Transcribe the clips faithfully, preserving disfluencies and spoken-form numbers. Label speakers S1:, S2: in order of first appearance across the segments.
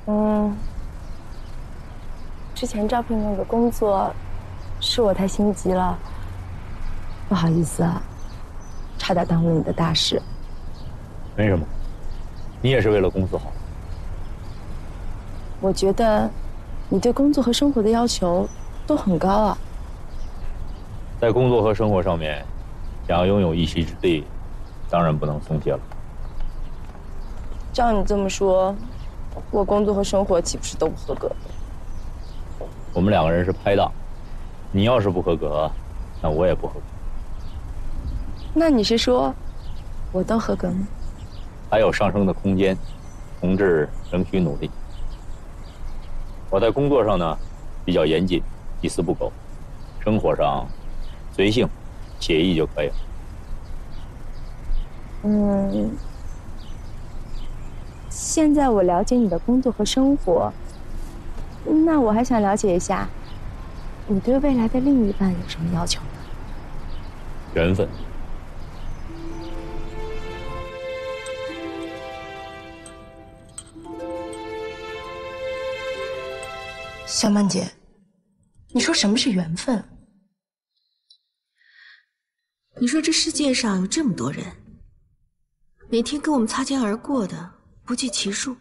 S1: 嗯，之前招聘那个工作，是我太心急了，不好意思啊，差点耽误了你的大事。
S2: 没什么，你也是为了公司好。
S1: 我觉得你对工作和生活的要求都很高啊。
S2: 在工作和生活上面，想要拥有一席之地，当然不能松懈了。
S1: 照你这么说，我工作和生活岂不是都不合格？
S2: 我们两个人是拍档，你要是不合格，那我也不合格。
S1: 那你是说，我都合格吗？
S2: 还有上升的空间，同志仍需努力。我在工作上呢，比较严谨，一丝不苟；生活上随性、写意就可以了。
S1: 嗯，现在我了解你的工作和生活，那我还想了解一下，你对未来的另一半有什么要求呢？
S2: 缘分。
S1: 小曼姐，你说什么是缘分？
S3: 你说这世界上有这么多人，每天跟我们擦肩而过的不计其数，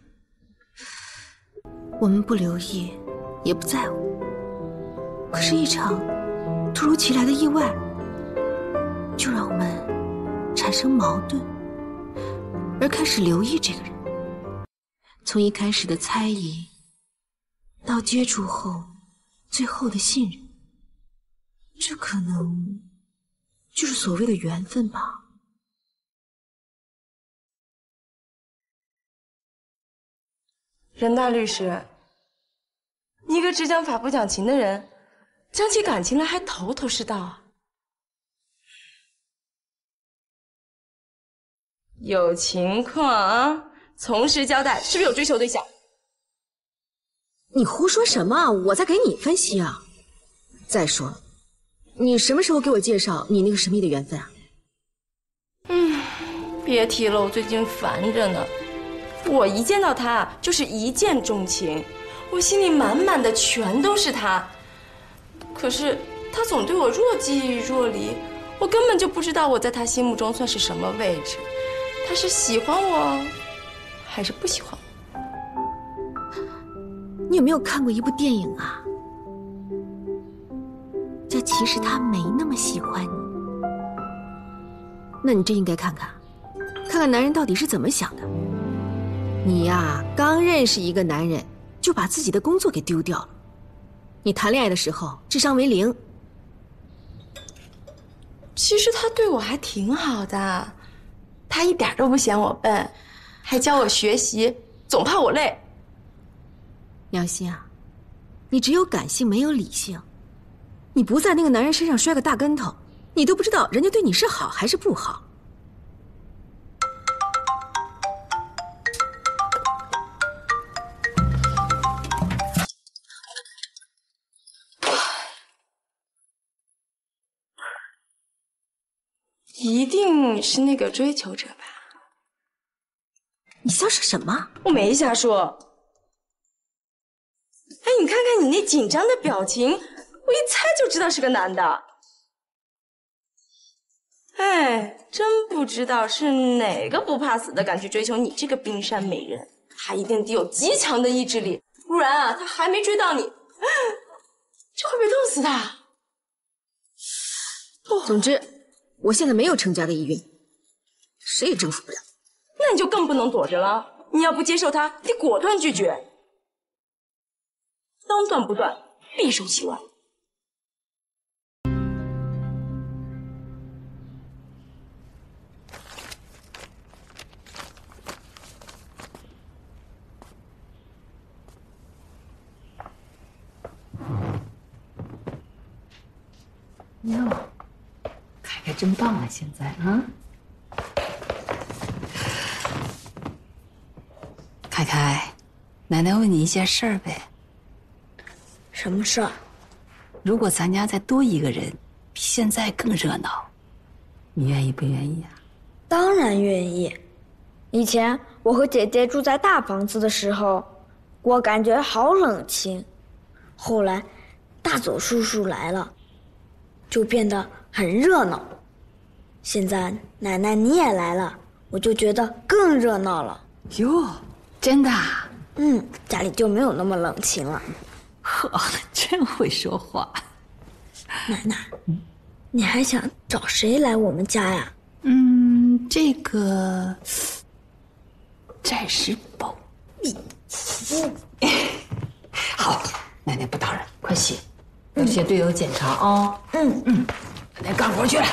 S3: 我们不留意，也不在乎。可是，一场突如其来的意外，就让我们产生矛盾，而开始留意这个人。从一开始的猜疑，到接触后，最后的信任，这可能就是所谓的缘分吧。
S1: 任大律师，你一个只讲法不讲情的人，讲起感情来还头头是道啊！有情况啊，从实交代，是不是有追求对象？
S3: 你胡说什么？我在给你分析啊！再说了，你什么时候给我介绍你那个神秘的缘分啊？
S1: 嗯，别提了，我最近烦着呢。我一见到他就是一见钟情，我心里满满的全都是他。可是他总对我若即若离，我根本就不知道我在他心目中算是什么位置。他是喜欢我，还是不喜欢我？
S3: 你有没有看过一部电影啊？叫《其实他没那么喜欢你》。那你真应该看看，看看男人到底是怎么想的。你呀，刚认识一个男人，就把自己的工作给丢掉了。你谈恋爱的时候智商为零。
S1: 其实他对我还挺好的，他一点都不嫌我笨，还教我学习，总怕我累。
S3: 苗心啊，你只有感性没有理性，你不在那个男人身上摔个大跟头，你都不知道人家对你是好还是不好。
S1: 一定是那个追求者吧？
S3: 你瞎说什么？
S1: 我没瞎说。哎，你看看你那紧张的表情，我一猜就知道是个男的。哎，真不知道是哪个不怕死的敢去追求你这个冰山美人，他一定得有极强的意志力，不然啊，他还没追到你，就会被冻死的。
S3: 哦、总之，我现在没有成家的意愿，谁也征服不了。
S1: 那你就更不能躲着了，你要不接受他，得果断拒绝。当断不断，必受其外。
S4: 哟，凯凯真棒啊！现在啊，凯凯，奶奶问你一件事儿呗。
S5: 什么事儿？
S4: 如果咱家再多一个人，比现在更热闹，你愿意不愿意啊？
S5: 当然愿意。以前我和姐姐住在大房子的时候， 我感觉好冷清。后来，大佐叔叔来了，就变得很热闹。现在奶奶你也来了，我就觉得更热闹了。
S4: 哟，真的啊？
S5: 嗯，家里就没有那么冷清了。
S4: 呵，真会说话。
S5: 奶奶，你还想找谁来我们家呀？
S4: 嗯，这个暂时保密。好，奶奶不打扰，快写，要写队友检查啊。嗯嗯，奶奶干活去了。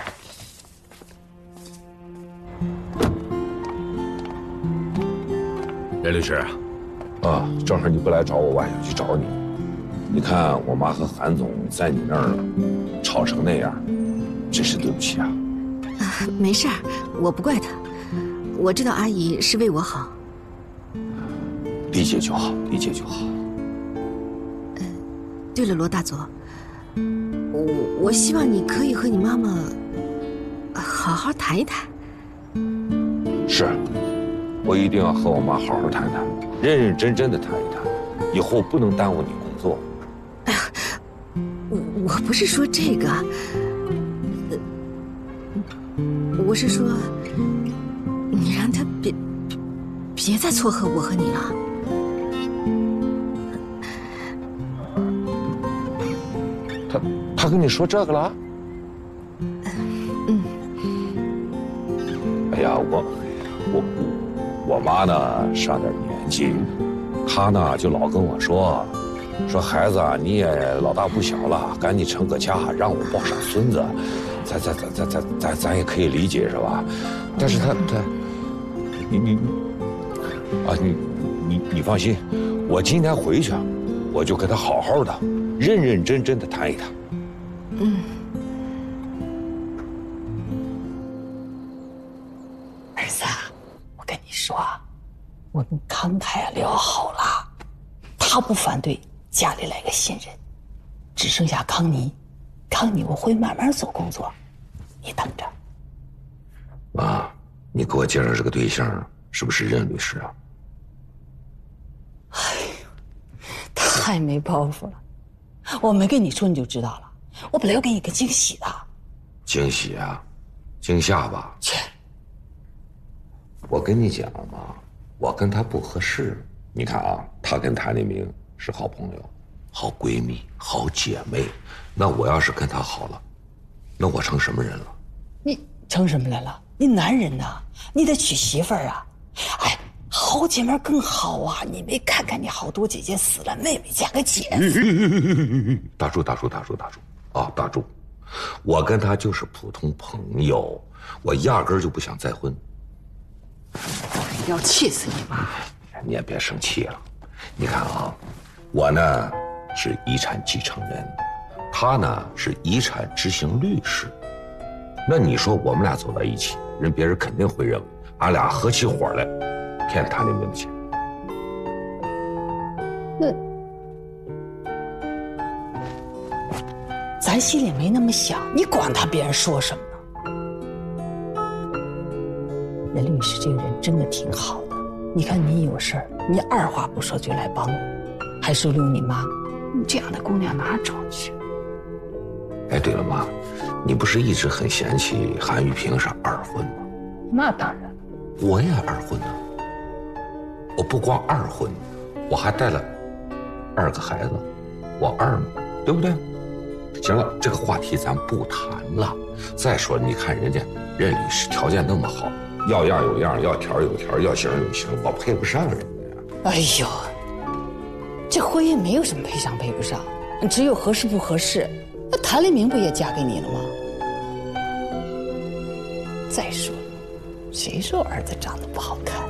S6: 任律师，啊，正好你不来找我，我还想去找你。你看我妈和韩总在你那儿吵成那样，真是对不起啊。
S3: 啊，没事儿，我不怪他。我知道阿姨是为我好。
S6: 理解就好，理解就好。
S3: 呃，对了，罗大佐，我我希望你可以和你妈妈好好谈一谈。
S6: 是，我一定要和我妈好好谈谈，认认真真的谈一谈，以后不能耽误你工作。
S3: 哎呀，我我不是说这个，呃，我是说，你让他别别再撮合我和你了。
S6: 他他跟你说这个了？
S3: 嗯。
S6: 哎呀，我我我妈呢上点年纪，她呢就老跟我说，说孩子啊，你也老大不小了，赶紧成个家，让我抱上孙子，咱咱咱咱咱咱咱也可以理解是吧？但是他他，你你啊你你你放心，我今天回去，我就跟他好好的。认认真真的谈一谈。
S3: 嗯，
S4: 儿子，我跟你说，我跟康太聊好了，他不反对家里来个新人，只剩下康妮。康妮我会慢慢做工作，你等着。
S6: 妈，你给我介绍这个对象是不是任律师啊？
S4: 哎呦，太没包袱了。我没跟你说你就知道了，我本来要给你个惊喜的。
S6: 惊喜啊，惊吓吧？
S4: 切！
S6: 我跟你讲嘛，我跟他不合适。你看啊，他跟谭立明是好朋友、好闺蜜、好姐妹。那我要是跟他好了，那我成什么人了？
S4: 你成什么来了？你男人呐，你得娶媳妇儿啊！哎。好姐妹更好啊！你没看看你好多姐姐死了，妹妹嫁个姐夫。
S6: 大柱，大柱，大柱，大柱啊，大柱，我跟他就是普通朋友，我压根儿就不想再婚。
S4: 要气死你妈！
S6: 你也别生气了。你看啊，我呢是遗产继承人，他呢是遗产执行律师。那你说我们俩走到一起，人别人肯定会认为俺俩合起伙来。骗谭立明的钱，
S4: 那咱心里没那么想，你管他别人说什么呢？任律师这个人真的挺好的，你看你有事儿，你二话不说就来帮我，还收留你妈，你这样的姑娘哪找去？
S6: 哎，对了，妈，你不是一直很嫌弃韩玉萍是二婚吗？
S4: 那当然，
S6: 我也二婚呢。我不光二婚，我还带了二个孩子，我二嘛，对不对？行了，这个话题咱不谈了。再说，你看人家任律师条件那么好，要样有样，要条有条，要型有型，我配不上人家呀。
S4: 哎呦，这婚姻没有什么配上配不上，只有合适不合适。那谭立明不也嫁给你了吗？再说，谁说我儿子长得不好看？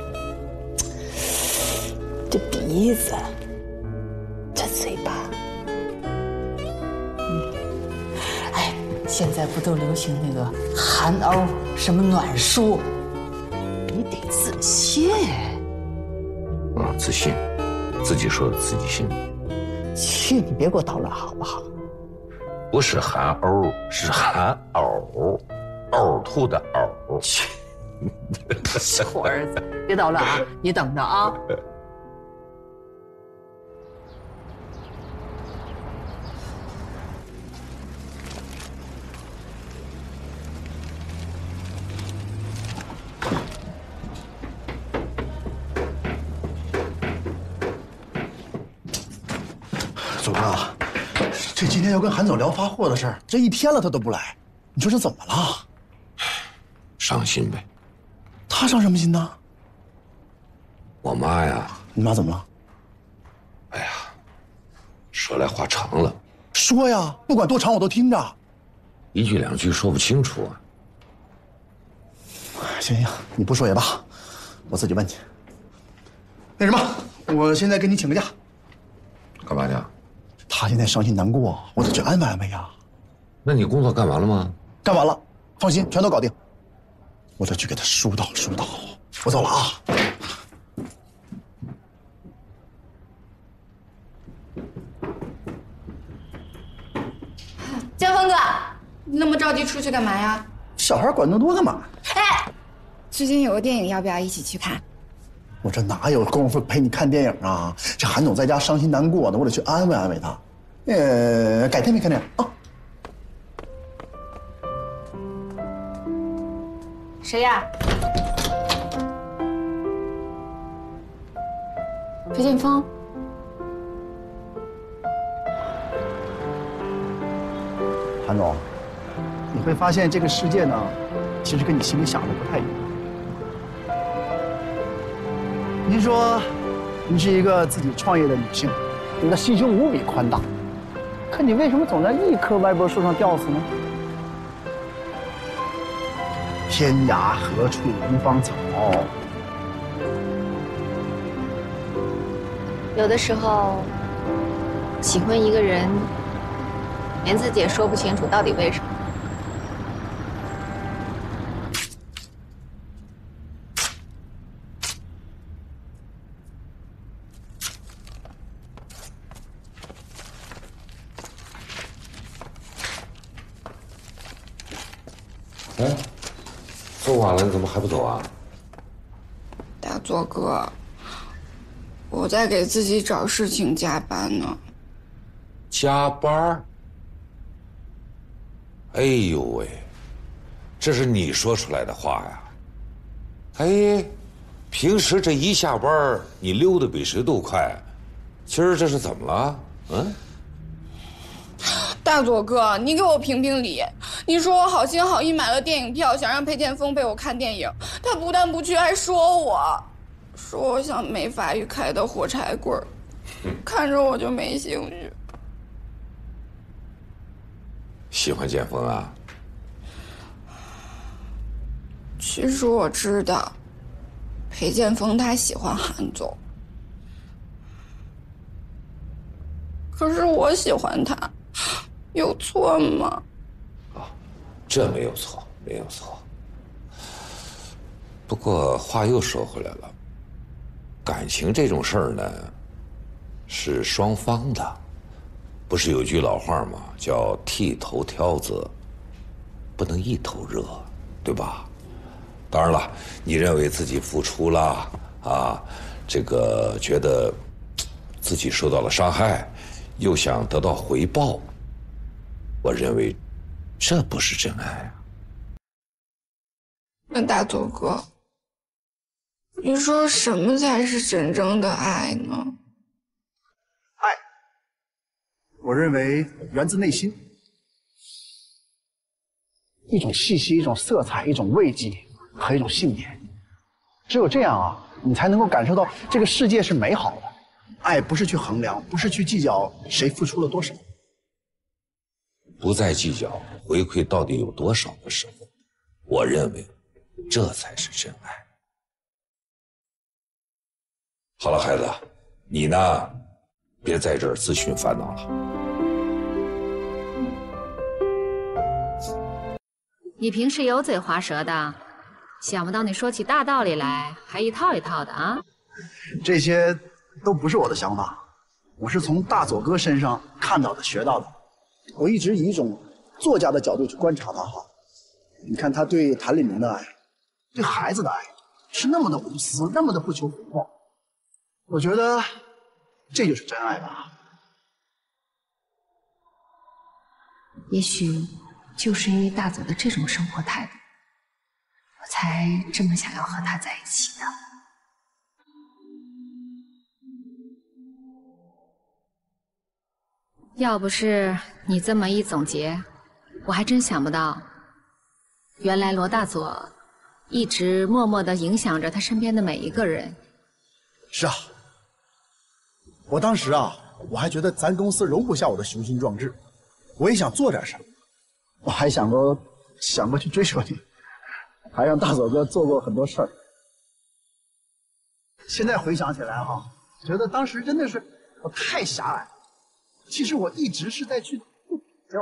S4: 这鼻子，这嘴巴，嗯，哎，现在不都流行那个含翱什么暖书？你得自信。
S6: 啊，自信，自己说的自己信。
S4: 去，你别给我捣乱好不好？
S6: 不是含翱，是含呕，呕吐的呕。
S4: 去，我儿子，别捣乱啊！你等着啊。
S7: 这今天要跟韩总聊发货的事儿，这一天了他都不来，你说这怎么了？
S6: 伤心呗。
S7: 他伤什么心呢？
S6: 我妈呀。
S7: 你妈怎么了？
S6: 哎呀，说来话长了。
S7: 说呀，不管多长我都听着。
S6: 一句两句说不清楚啊。
S7: 行行，你不说也罢，我自己问去。那什么，我现在给你请个假。
S6: 干嘛去？
S7: 他现在伤心难过，我得去安慰安慰呀。
S6: 那你工作干完了吗？
S7: 干完了，放心，全都搞定。我得去给他疏导疏导。我走了啊。
S1: 江峰哥，你那么着急出去干嘛呀？
S7: 小孩管那么多干嘛？
S8: 哎，最近有个电影，要不要一起去看？
S7: 我这哪有功夫陪你看电影啊？这韩总在家伤心难过呢，我得去安慰安慰他。呃，改天没看电影啊。
S8: 谁呀？裴剑锋。
S7: 韩总，你会发现这个世界呢，其实跟你心里想的不太一样。您说，您是一个自己创业的女性，你的心胸无比宽大，可你为什么总在一棵歪脖树上吊死呢？天涯何处无芳草。
S8: 有的时候，喜欢一个人，连自己也说不清楚到底为什么。
S6: 哎，这么晚了，你怎么还不走啊？
S9: 大佐哥，我在给自己找事情加班呢。
S6: 加班？哎呦喂，这是你说出来的话呀！哎，平时这一下班你溜得比谁都快，今儿这是怎么了？嗯？
S9: 大佐哥，你给我评评理。你说我好心好意买了电影票，想让裴剑锋陪我看电影，他不但不去，还说我，说我像没发育开的火柴棍儿，看着我就没兴趣。
S6: 喜欢剑锋啊？
S9: 其实我知道，裴剑锋他喜欢韩总，可是我喜欢他。有错吗？
S6: 啊，这没有错，没有错。不过话又说回来了，感情这种事儿呢，是双方的，不是有句老话吗？叫剃头挑子，不能一头热，对吧？当然了，你认为自己付出了啊，这个觉得自己受到了伤害，又想得到回报。我认为，这不是真爱啊！
S9: 那大佐哥，你说什么才是真正的爱呢？
S7: 爱，我认为源自内心，一种气息，一种色彩，一种慰藉和一种信念。只有这样啊，你才能够感受到这个世界是美好的。爱不是去衡量，不是去计较谁付出了多少。
S6: 不再计较回馈到底有多少的时候，我认为这才是真爱。好了，孩子，你呢，别在这儿自寻烦恼了。
S8: 你平时油嘴滑舌的，想不到你说起大道理来还一套一套的啊！
S7: 这些都不是我的想法，我是从大佐哥身上看到的、学到的。我一直以一种作家的角度去观察他哈，你看他对谭立明的爱，对孩子的爱，是那么的无私，那么的不求回报。我觉得这就是真爱吧。
S8: 也许就是因为大佐的这种生活态度，我才这么想要和他在一起的。 要不是你这么一总结，我还真想不到，原来罗大佐一直默默地影响着他身边的每一个人。
S7: 是啊，我当时啊，我还觉得咱公司容不下我的雄心壮志，我也想做点什么，我还想过想过去追求你，还让大佐哥做过很多事儿。现在回想起来哈、啊，觉得当时真的是我太狭隘了。其实我一直是在去做比较。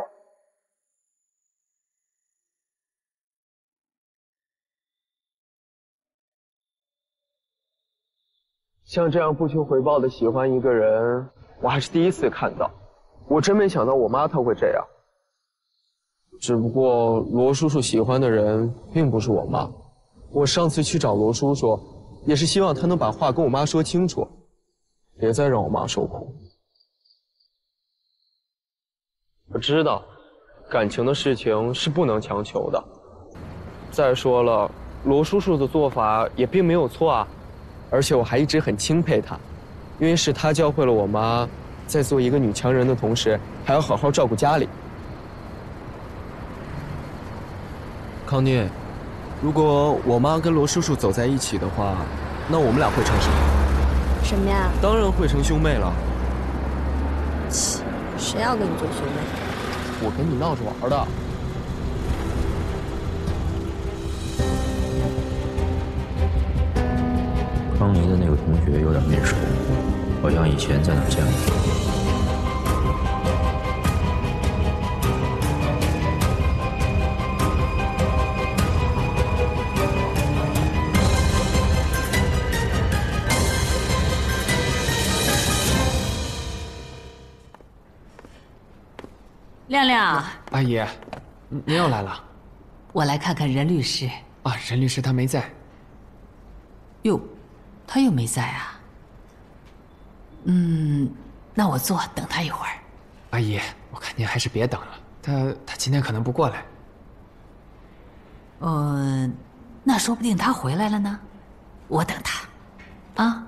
S10: 像这样不求回报的喜欢一个人，我还是第一次看到。我真没想到我妈她会这样。只不过罗叔叔喜欢的人并不是我妈。我上次去找罗叔叔，也是希望他能把话跟我妈说清楚，别再让我妈受苦。我知道，感情的事情是不能强求的。再说了，罗叔叔的做法也并没有错啊。而且我还一直很钦佩她，因为是她教会了我妈，在做一个女强人的同时，还要好好照顾家里。康妮，如果我妈跟罗叔叔走在一起的话，那我们俩会成什么？
S5: 什么呀？
S10: 当然会成兄妹了。
S5: 切，谁要跟你做兄妹？
S10: 我跟你闹着玩的。
S2: 康妮的那个同学有点面熟，好像以前在哪儿见过。
S11: 亮亮，
S10: 阿姨，您又来了。
S11: 我来看看任律师。
S10: 啊，任律师他没在。
S11: 哟。他又没在啊。嗯，那我坐等他一会儿。
S10: 阿姨，我看您还是别等了，他他今天可能不过来。
S11: 嗯，那说不定他回来了呢，我等他。啊。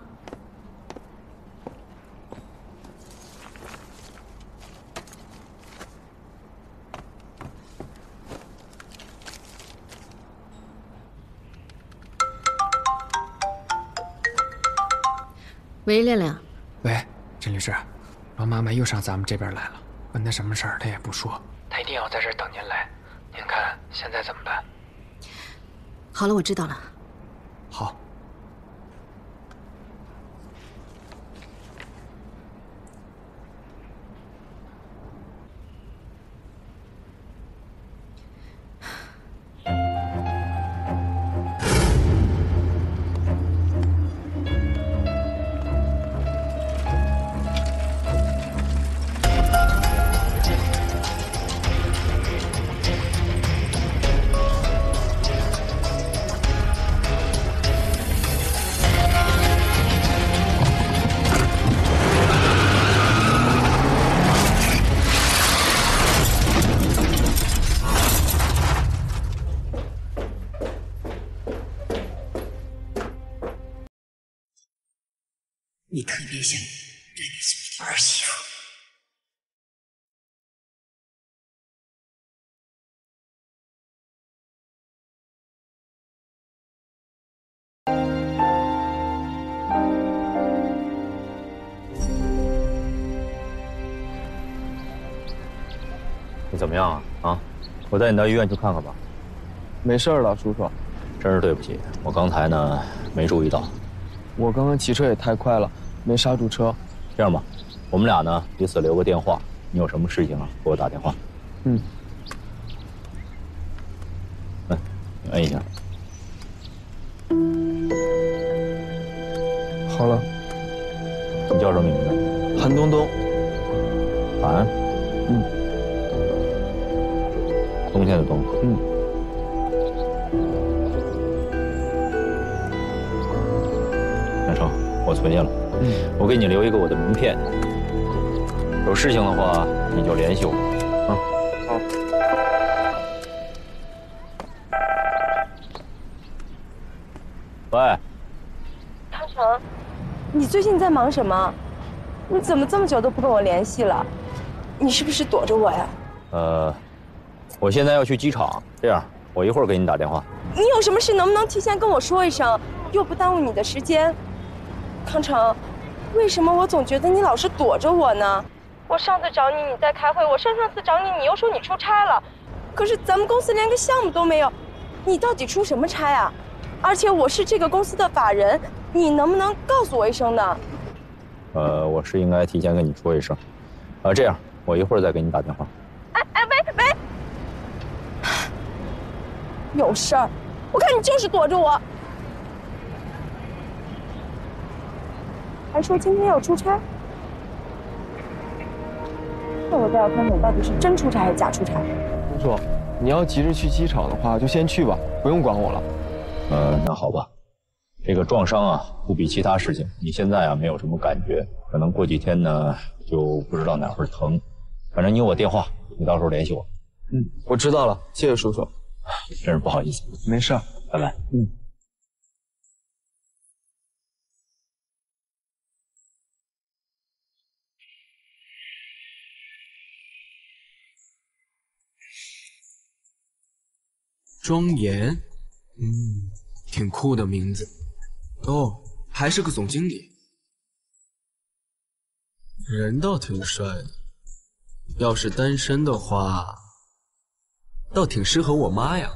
S3: 喂，亮亮。
S10: 喂，陈律师，罗妈妈又上咱们这边来了，问她什么事儿，她也不说，她一定要在这儿等您来。您看现在怎么办？
S3: 好了，我知道了。
S10: 好。
S11: 你特别想让你做儿媳妇。
S2: 你怎么样啊？啊，我带你到医院去看看吧。
S10: 没事了，叔叔。
S2: 真是对不起，我刚才呢没注意到。
S10: 我刚刚骑车也太快了，没刹住车。
S2: 这样吧，我们俩呢彼此留个电话，你有什么事情啊给我打电话。
S10: 嗯。
S2: 嗯，你摁一下。
S10: 好了。
S2: 你叫什么名字？
S10: 韩东东。
S2: 韩。
S10: 嗯。
S2: 冬天的冬。
S10: 嗯。
S2: 那成，我存下了。嗯。我给你留一个我的名片，有事情的话你就联系我。啊。
S10: 好。
S2: 喂。
S1: 汤成，你最近在忙什么？你怎么这么久都不跟我联系了？ 你是不是躲着我呀？
S2: 呃，我现在要去机场，这样我一会儿给你打电话。
S1: 你有什么事能不能提前跟我说一声，又不耽误你的时间？康成，为什么我总觉得你老是躲着我呢？我上次找你你在开会，我上上次找你你又说你出差了，可是咱们公司连个项目都没有，你到底出什么差啊？而且我是这个公司的法人，你能不能告诉我一声呢？
S2: 呃，我是应该提前跟你说一声。呃，这样我一会儿再给你打电话。
S1: 哎哎，喂喂，有事儿？我看你就是躲着我，还说今天要出差。那我倒要看看你到底是真出差还是假出差。
S10: 叔叔，你要急着去机场的话，就先去吧，不用管我了。
S2: 呃，那好吧。这个撞伤啊，不比其他事情，你现在啊没有什么感觉，可能过几天呢就不知道哪会儿疼。反正你有我电话，你到时候联系我。
S10: 嗯，我知道了，谢谢叔叔。
S2: 真是不好意思。
S10: 没事，
S2: 拜拜。
S10: 嗯。
S12: 庄严，嗯，挺酷的名字。哦，还是个总经理，人倒挺帅的。要是单身的话，倒挺适合我妈呀。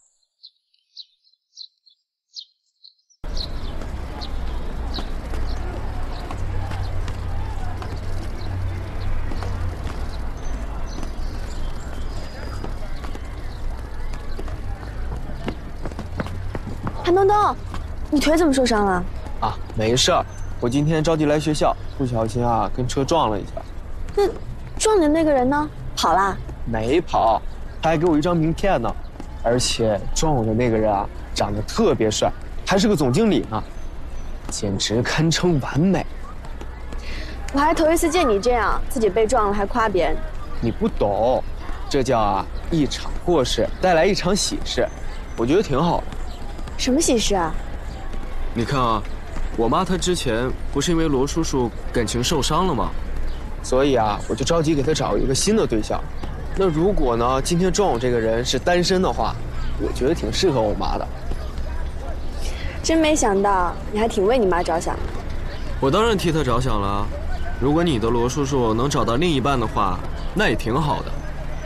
S5: 韩东东，你腿怎么受伤了？
S10: 啊，没事儿，我今天着急来学校，不小心啊跟车撞了一下。
S5: 那撞你的那个人呢？跑啦？
S10: 没跑，他还给我一张名片呢。而且撞我的那个人啊，长得特别帅，还是个总经理呢，简直堪称完美。
S5: 我还头一次见你这样，自己被撞了还夸别人。
S10: 你不懂，这叫啊一场祸事带来一场喜事，我觉得挺好的。
S5: 什么喜事啊？
S12: 你看啊，我妈她之前不是因为罗叔叔感情受伤了吗？
S10: 所以啊，我就着急给她找一个新的对象。那如果呢，今天撞我这个人是单身的话，我觉得挺适合我妈的。
S5: 真没想到你还挺为你妈着想的。
S12: 我当然替她着想了。如果你的罗叔叔能找到另一半的话，那也挺好的。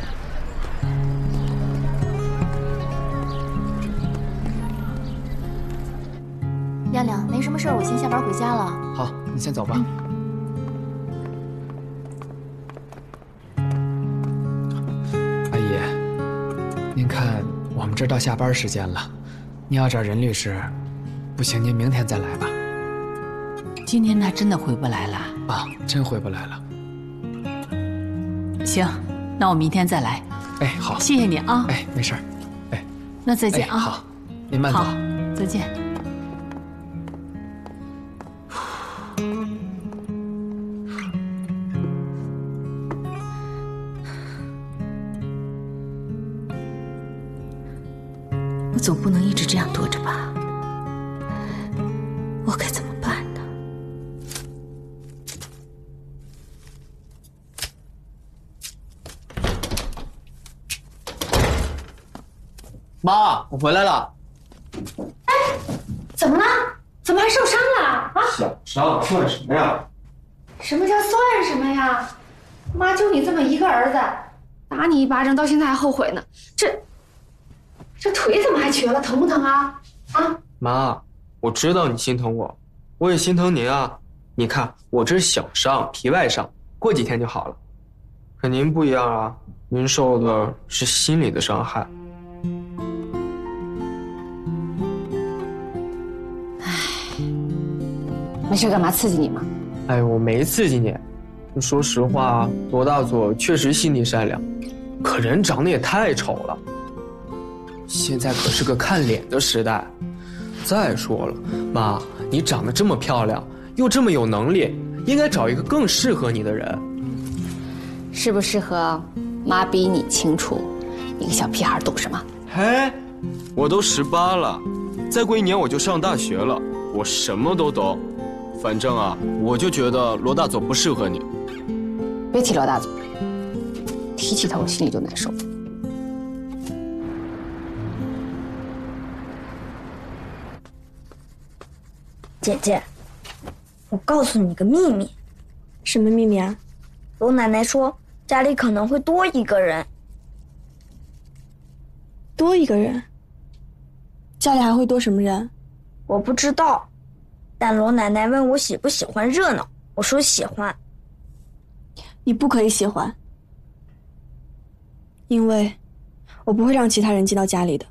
S13: 亮亮，没什么事儿，我先下班回家了。
S14: 好，你先走吧。阿姨，您看我们这到下班时间了，您要找任律师，不行您明天再来吧。
S11: 今天他真的回不来了
S14: 啊，真回不来了。
S11: 行，那我明天再来。
S14: 哎，好，
S11: 谢谢你啊。
S14: 哎，没事儿。哎，
S11: 那再见啊。
S14: 哎、好，您慢走。
S11: 好，再见。
S3: 我总不能一直这样躲着吧？我该怎么办呢？
S10: 妈，我回来了。
S13: 哎，怎么了？怎么还受伤了？啊？
S10: 小伤算什么呀？
S13: 什么叫算什么呀？妈就你这么一个儿子，打你一巴掌到现在还后悔呢。这这腿怎么还瘸了？疼不疼啊？啊？
S10: 妈，我知道你心疼我，我也心疼您啊。你看我这是小伤，皮外伤，过几天就好了。可您不一样啊，您受的是心理的伤害。
S8: 没事干嘛刺激你吗？
S10: 哎，我没刺激你。说实话，罗大佐确实心地善良，可人长得也太丑了。现在可是个看脸的时代。再说了，妈，你长得这么漂亮，又这么有能力，应该找一个更适合你的人。
S8: 适不适合，妈比你清楚。你个小屁孩懂什么？
S12: 嘿，我都十八了，再过一年我就上大学了，我什么都懂。反正啊，我就觉得罗大佐不适合你。
S8: 别提罗大佐， 提起他，我心里就难受。
S5: 姐姐，我告诉你个秘密。
S3: 什么秘密啊？
S5: 罗奶奶说家里可能会多一个人。
S3: 多一个人？家里还会多什么人？
S5: 我不知道，但罗奶奶问我喜不喜欢热闹，我说喜欢。
S3: 你不可以喜欢，因为我不会让其他人进到家里的。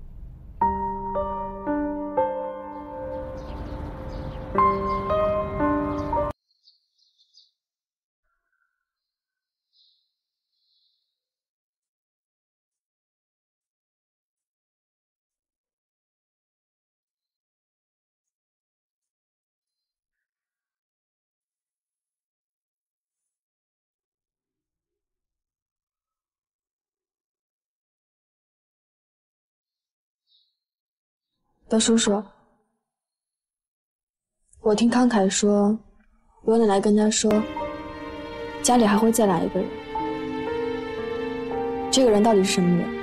S3: 德叔叔，我听康凯说，罗奶奶跟他说，家里还会再来一个人。这个人到底是什么人？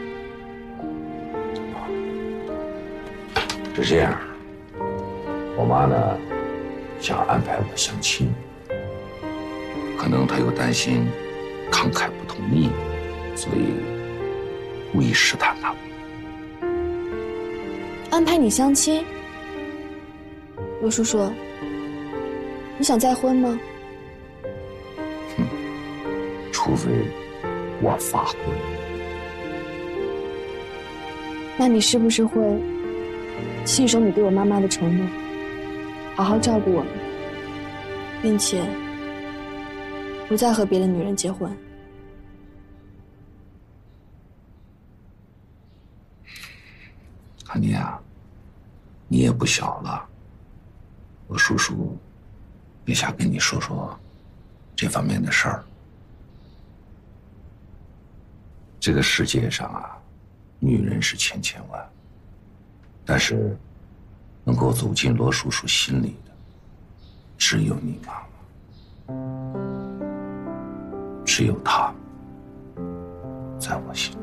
S6: 是这样，我妈呢想安排我相亲，可能她又担心康凯不同意，所以故意试探他。
S3: 安排你相亲？罗叔叔，你想再婚吗？
S6: 哼，除非我发婚。
S3: 那你是不是会信守你对我妈妈的承诺，好好照顾我们，并且不再和别的女人结婚？
S6: 阿妮啊，你也不小了，我叔叔也想跟你说说这方面的事儿。这个世界上啊，女人是千千万，但是能够走进罗叔叔心里的，只有你妈妈，只有她，在我心里。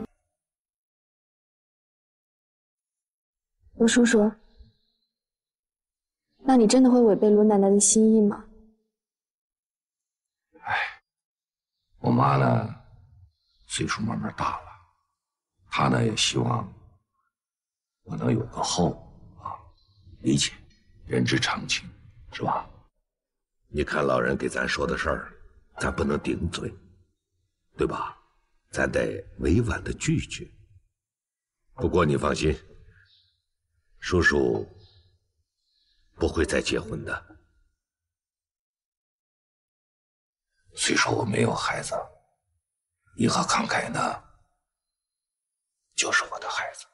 S3: 罗叔叔，那你真的会违背罗奶奶的心意吗？
S6: 哎，我妈呢，岁数慢慢大了，她呢也希望我能有个后啊，理解，人之常情，是吧？你看老人给咱说的事儿，咱不能顶嘴，对吧？咱得委婉的拒绝。不过你放心，叔叔不会再结婚的。虽说我没有孩子，你和康凯呢，就是我的孩子。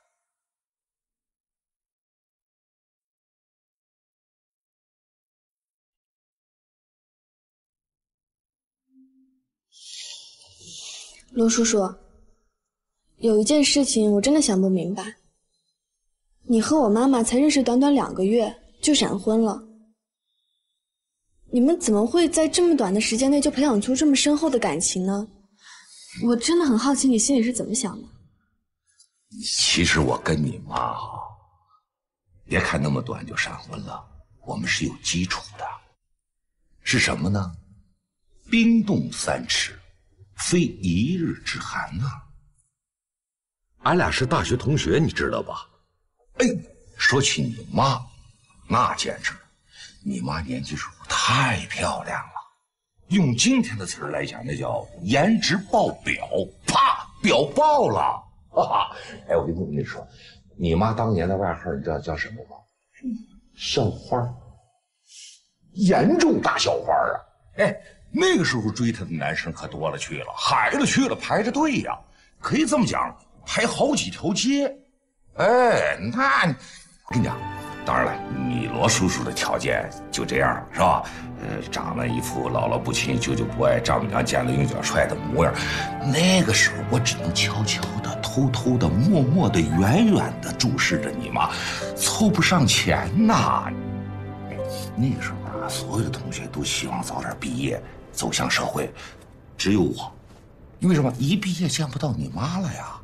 S3: 罗叔叔，有一件事情我真的想不明白。你和我妈妈才认识短短两个月就闪婚了，你们怎么会在这么短的时间内就培养出这么深厚的感情呢？我真的很好奇你心里是怎么想的。
S6: 其实我跟你妈啊，别看那么短就闪婚了，我们是有基础的。是什么呢？冰冻三尺，非一日之寒呐。俺俩是大学同学，你知道吧？哎，说起你妈，那简直，你妈年轻时候太漂亮了，用今天的词儿来讲，那叫颜值爆表，啪，表爆了。哈哈，哎，我跟你说，你妈当年的外号你知道叫什么吗？校花，严重大校花啊！哎，那个时候追她的男生可多了去了，海了去了，排着队呀，可以这么讲，排好几条街。哎，那我跟你讲，当然了，你罗叔叔的条件就这样，是吧？呃，长了一副姥姥不亲、舅舅不爱、丈母娘见了用脚踹的模样。那个时候，我只能悄悄的、偷偷的、默默的、远远的注视着你妈，凑不上前呐。那个时候啊，所有的同学都希望早点毕业，走向社会，只有我， 因为什么？一毕业见不到你妈了呀。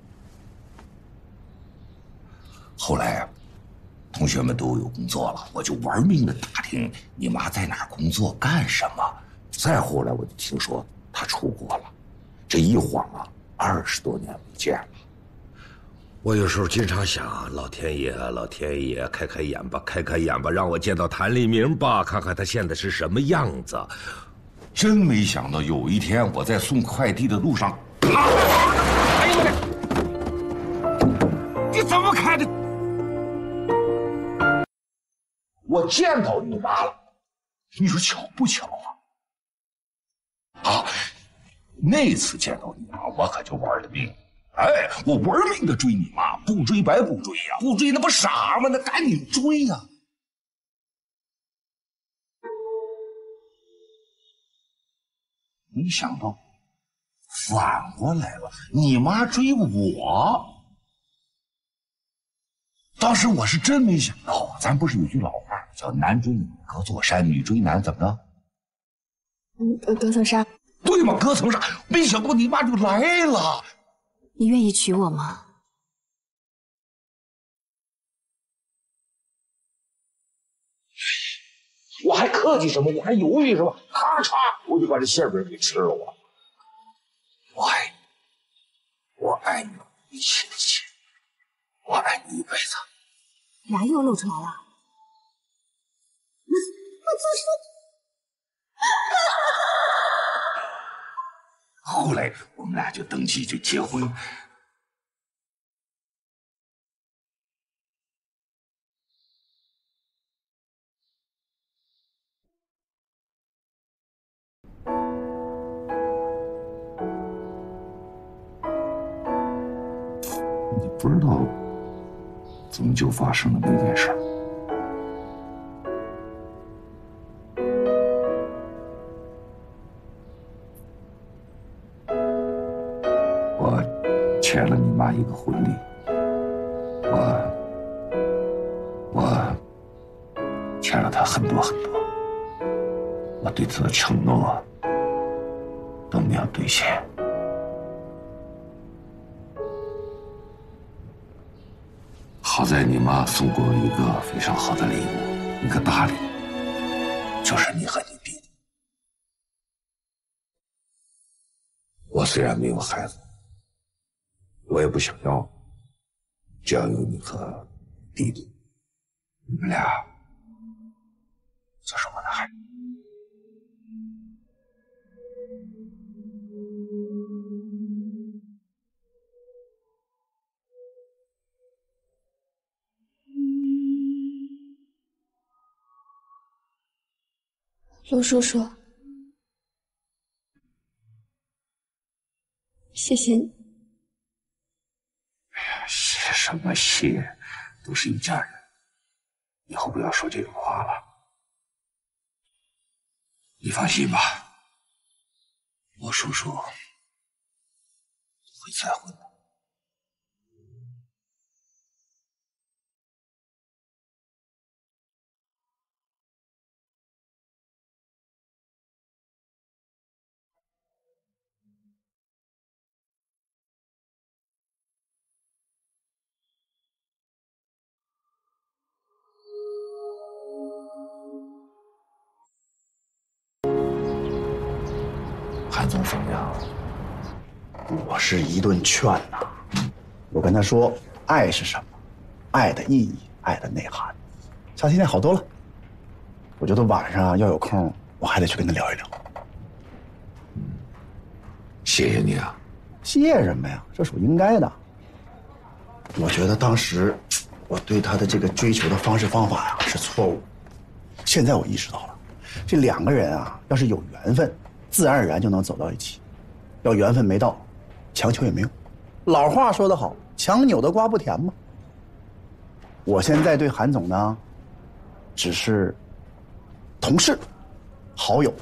S6: 后来，同学们都有工作了，我就玩命的打听你妈在哪儿工作，干什么。再后来，我就听说她出国了，这一晃啊，二十多年没见了。
S15: 我有时候经常想，老天爷啊，老天爷，开开眼吧，开开眼吧，让我见到谭立明吧，看看他现在是什么样子。
S6: 真没想到有一天我在送快递的路上，哎呦我这，你怎么开的？我见到你妈了，你说巧不巧啊？啊，那次见到你妈，我可就玩了命。哎，我玩命的追你妈，不追白不追呀，不追那不傻吗？那赶紧追呀！没想到反过来了，你妈追我。当时我是真没想到啊，咱不是有句老话叫“男追女隔座山，女追男”，怎么着？
S3: 嗯，隔隔层纱。
S6: 对嘛，隔层纱。没想到你妈就来了。
S3: 你愿意娶我吗？
S6: 我还客气什么？我还犹豫什么？咔嚓，我就把这馅饼给吃了。我，我爱你，我爱你一切的一切，我爱你一辈子。
S3: 牙又露出来了。我
S6: 就是后来我们俩就登记就结婚。你不知道怎么就发生了那件事。我欠了你妈一个婚礼，我我欠了她很多很多，我对她的承诺都没有兑现。好在你妈送过我一个非常好的礼物，一个大礼物，就是你和你弟弟。我虽然没有孩子，我也不想要，只要有你和弟弟，你们俩就是我的孩子。
S5: 陆叔叔，谢谢你。
S6: 哎呀，谢什么谢？都是一家人，以后不要说这种话了。你放心吧，我叔叔会再婚的。韩总怎么样？
S7: 我是一顿劝呐，我跟他说，爱是什么？爱的意义，爱的内涵。他现在好多了，我觉得晚上要有空，我还得去跟他聊一聊。
S6: 谢谢你啊！
S7: 谢什么呀？这是我应该的。我觉得当时我对他的这个追求的方式方法呀是错误，现在我意识到了，这两个人啊，要是有缘分，自然而然就能走到一起。要缘分没到，强求也没用。老话说得好，强扭的瓜不甜嘛。我现在对韩总呢，只是同事、好友。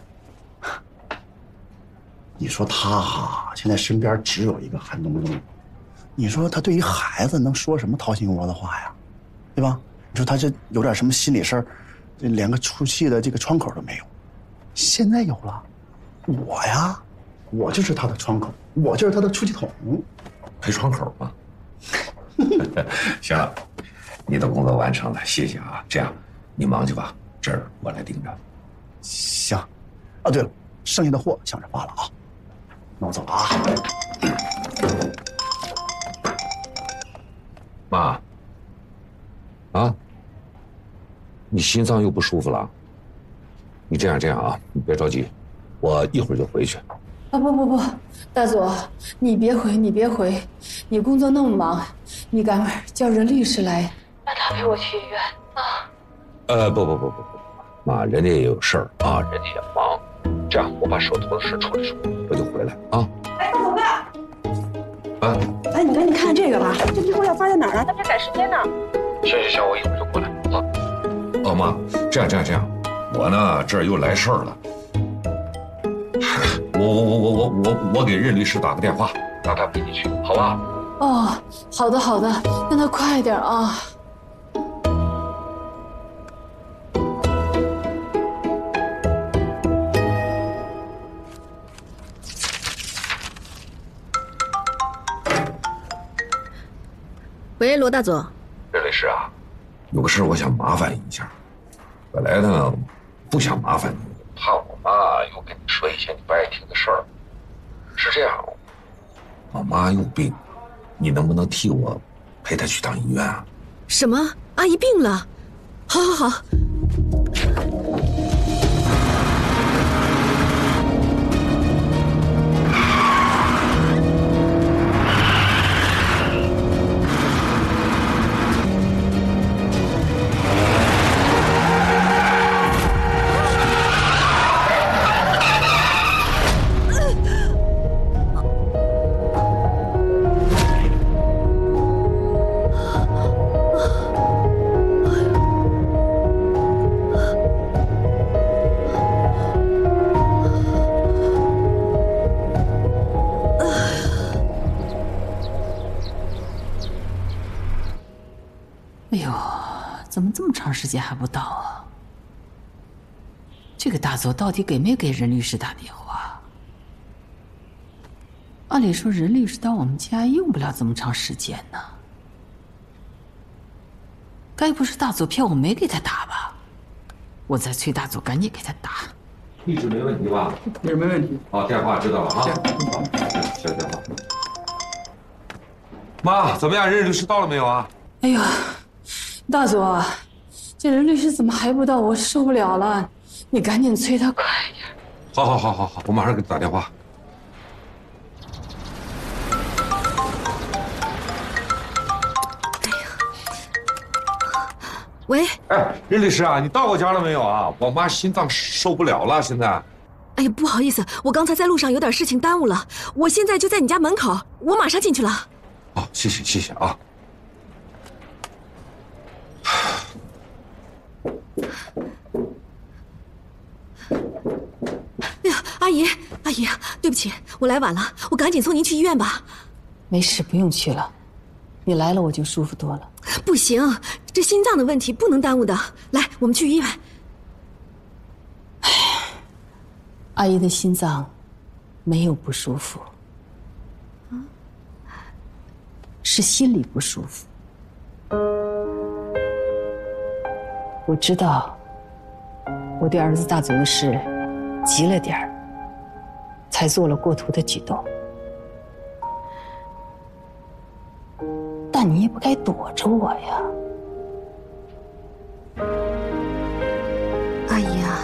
S7: 你说他哈，现在身边只有一个韩东东，你说他对于孩子能说什么掏心窝的话呀？对吧？你说他这有点什么心里事儿，这连个出气的这个窗口都没有。现在有了，我呀，我就是他的窗口。 我就是他的出气筒，
S6: 陪窗口嘛。行了，你的工作完成了，谢谢啊。这样，你忙去吧，这儿我来盯着。
S7: 行。啊，对了，剩下的货想着发了啊。那我走了啊。
S6: 妈。啊？你心脏又不舒服了？你这样这样啊，你别着急，我一会儿就回去。
S4: 啊不不不，大佐，你别回，你别回，你工作那么忙，你赶快叫任律师来，让他陪我去医院啊。呃，
S6: 不不不不不，妈，人家也有事儿啊，人家也忙。这样，我把手头的事处理处理，我就回来啊。
S16: 哎，大总哥。
S6: 啊。
S16: 哎，你赶紧看这个吧，这批货要发在哪儿呢？咱们赶时间呢。
S6: 行行行，我一会儿就过来啊。哦，妈，这样这样这样，我呢这儿又来事儿了。我我我我我我我给任律师打个电话，让他陪你去，好吧？
S4: 哦，好的好的，让他快点啊。
S3: 喂，罗大佐。
S6: 任律师啊，有个事我想麻烦一下。本来呢，不想麻烦你，怕我妈又跟你说一些你不爱听的事儿。是这样，我妈有病，你能不能替我陪她去趟医院啊？
S3: 什么？阿姨病了？好，好，好。
S11: 哎呦，怎么这么长时间还不到啊？这个大佐到底给没给任律师打电话？按理说任律师到我们家用不了这么长时间呢。该不是大佐骗我没给他打吧？我再催大佐赶紧给他打。
S6: 地址没问题吧？
S14: 地址没问题。
S6: 好，电话知道了啊。好，小电话。妈，怎么样？任律师到了没有啊？
S4: 哎呀，大佐，这任律师怎么还不到？我受不了了，你赶紧催他快点。
S6: 好，好，好，好，好，我马上给他打电话。
S3: 喂，
S6: 哎，任律师啊，你到我家了没有啊？我妈心脏受不了了，现在。
S3: 哎呀，不好意思，我刚才在路上有点事情耽误了，我现在就在你家门口，我马上进去了。
S6: 好，谢谢，谢谢啊。
S3: 哎呀，阿姨，阿姨，对不起，我来晚了，我赶紧送您去医院吧。
S11: 没事，不用去了，你来了我就舒服多了。
S3: 不行，这心脏的问题不能耽误的。来，我们去医院。
S11: 唉，阿姨的心脏没有不舒服，是心里不舒服。我知道，我对儿子大佐的事急了点儿，才做了过头的举动。但你也不该躲着我呀，
S3: 阿姨啊，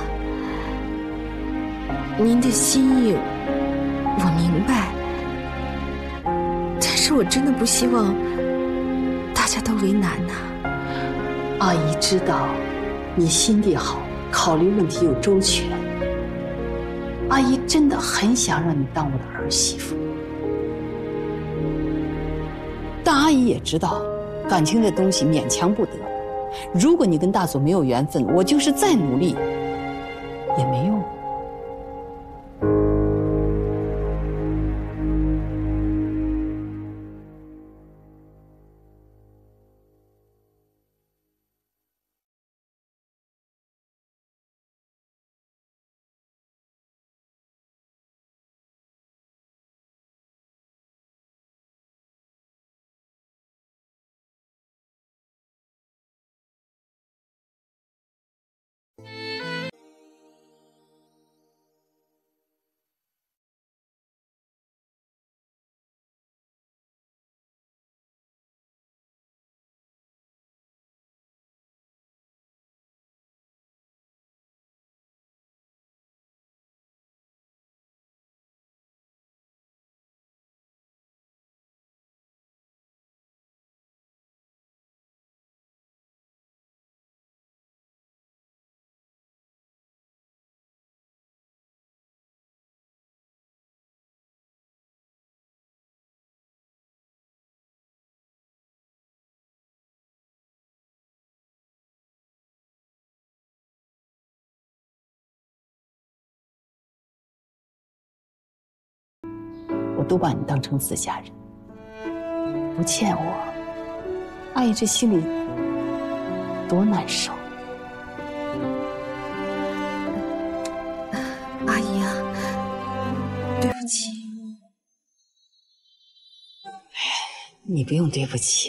S3: 您的心意我明白，但是我真的不希望大家都为难呐。
S11: 阿姨知道你心地好，考虑问题又周全。阿姨真的很想让你当我的儿媳妇。但阿姨也知道，感情这东西勉强不得。如果你跟大佐没有缘分，我就是再努力也没用。 我都把你当成自家人，不欠我，阿姨这心里多难受。
S3: 阿姨啊，对不起。
S11: 你不用对不起，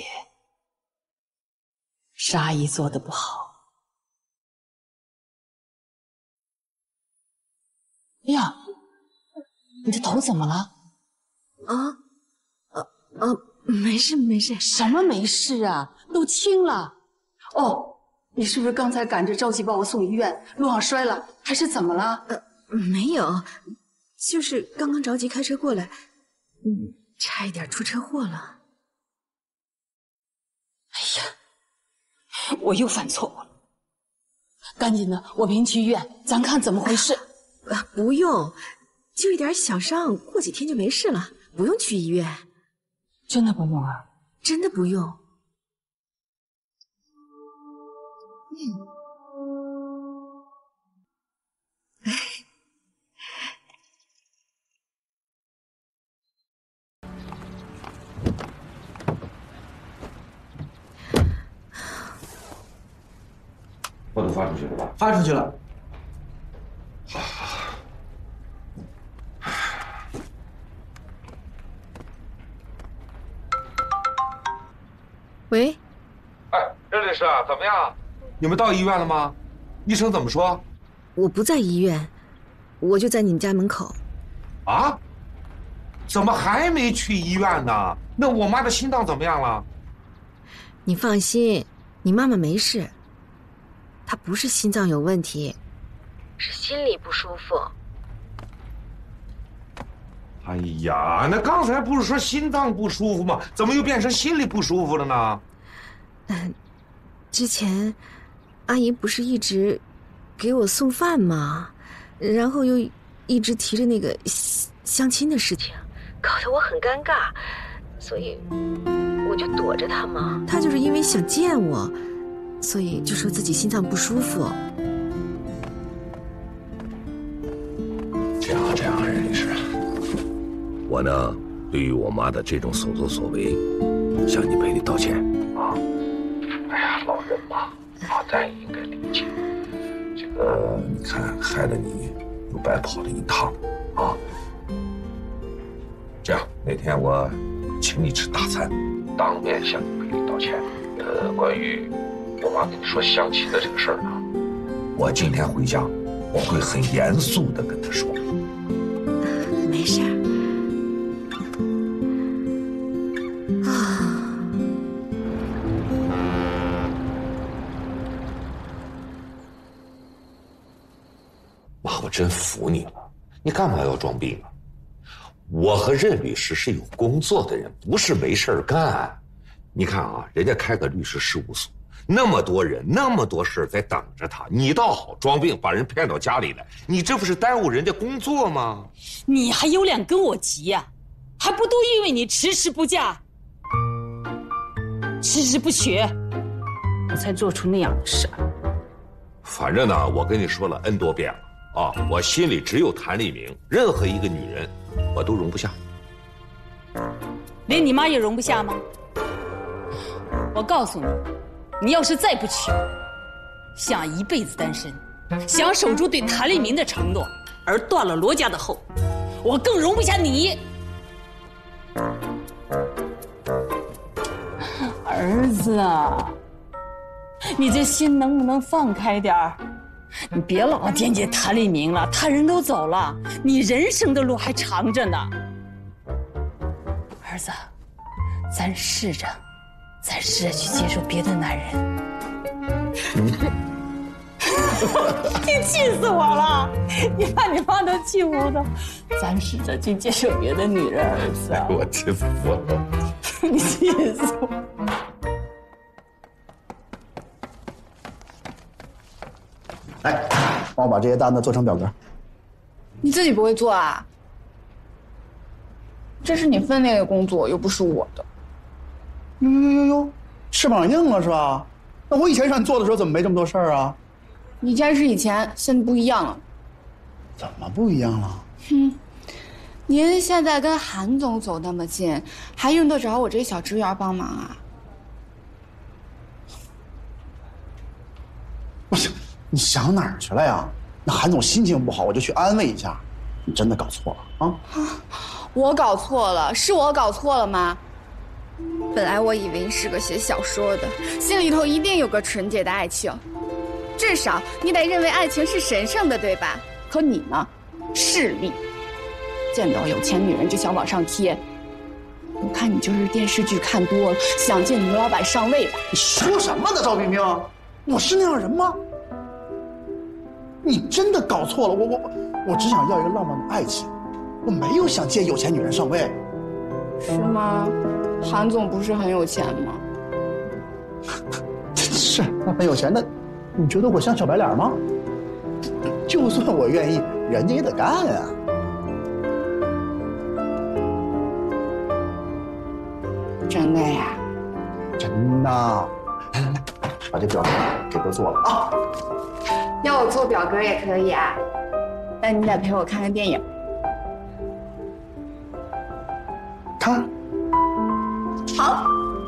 S11: 是阿姨做的不好。哎呀，你的头怎么了？
S3: 啊，啊啊，没事没事。
S11: 什么没事啊？都青了。哦，你是不是刚才赶着着急把我送医院，路上摔了，还是怎么了？
S3: 呃，没有，就是刚刚着急开车过来，嗯，差一点出车祸了。
S11: 哎呀，我又犯错误了。赶紧的，我陪你去医院，咱看怎么回事。
S3: 啊，不用，就一点小伤，过几天就没事了，不用去医院。
S11: 真的不用啊？
S3: 真的不用。嗯。
S6: 我都发出去了吧？
S7: 发出去了。
S3: 喂，
S15: 哎，任律师啊，怎么样？你们到医院了吗？医生怎么说？
S3: 我不在医院，我就在你们家门口。
S15: 啊？怎么还没去医院呢？那我妈的心脏怎么样了？
S3: 你放心，你妈妈没事，她不是心脏有问题，是心里不舒服。
S15: 哎呀，那刚才不是说心脏不舒服吗？怎么又变成心里不舒服了呢？
S3: 嗯，之前阿姨不是一直给我送饭吗？然后又一直提着那个相亲的事情，搞得我很尴尬，所以我就躲着她嘛。她就是因为想见我，所以就说自己心脏不舒服。
S15: 这样啊，这样啊，任律师。
S6: 我呢，对于我妈的这种所作所为，向你赔礼道歉啊！
S15: 哎呀，老人嘛，啊，咱也应该理解。
S6: 这个，你看，害得你又白跑了一趟啊！这样，那天我请你吃大餐，当面向你赔礼道歉。呃，关于我妈跟你说相亲的这个事儿呢，我今天回家，我会很严肃的跟她说。
S3: 没事儿。
S6: 妈，我真服你了，你干嘛要装病啊？我和任律师是有工作的人，不是没事干。你看啊，人家开个律师事务所，那么多人，那么多事在等着他，你倒好装病，把人骗到家里来，你这不是耽误人家工作吗？
S17: 你还有脸跟我急呀、啊？还不都因为你迟迟不嫁，迟迟不娶，我才做出那样的事。
S6: 反正呢，我跟你说了 N 多遍了啊，我心里只有谭立明，任何一个女人，我都容不下。
S17: 连你妈也容不下吗？我告诉你，你要是再不娶，想一辈子单身，想守住对谭立明的承诺，而断了罗家的后，我更容不下你。儿子啊，你这心能不能放开点儿？你别老惦记谭立明了，他人都走了，你人生的路还长着呢。儿子，咱试着，咱试着去接受别的男人。你气死我了！你把你妈都气糊涂。咱试着去接受别的女人，儿子。
S6: 我气死我了！
S17: 你气死我！
S7: 来，帮我把这些单子做成表格。
S9: 你自己不会做啊？这是你分内的工作，又不是我的。
S7: 呦呦呦呦，翅膀硬了是吧？那我以前让你做的时候，怎么没这么多事儿啊？
S9: 以前是以前，现在不一样了。
S7: 怎么不一样了？
S9: 哼， 您现在跟韩总走那么近，还用得着我这小职员帮忙啊？
S7: 不是，你想哪儿去了呀？那韩总心情不好，我就去安慰一下。你真的搞错了啊！
S9: 我搞错了，是我搞错了吗？本来我以为你是个写小说的，心里头一定有个纯洁的爱情，至少你得认为爱情是神圣的，对吧？可你呢，势利，见到有钱女人就想往上贴。我看你就是电视剧看多了，想借女老板上位吧？
S7: 你说什么呢，赵冰冰？我是那样人吗？你真的搞错了，我我我只想要一个浪漫的爱情，我没有想借有钱女人上位。
S9: 是吗？韩总不是很有钱吗？
S7: 是，他很有钱，那你觉得我像小白脸吗？就算我愿意，人家也得干啊。
S9: 真的呀？
S7: 真的。来来来，把这表格给哥做了啊。
S9: 要我做表格也可以啊，但你得陪我看看电影。
S7: 看。
S9: 好。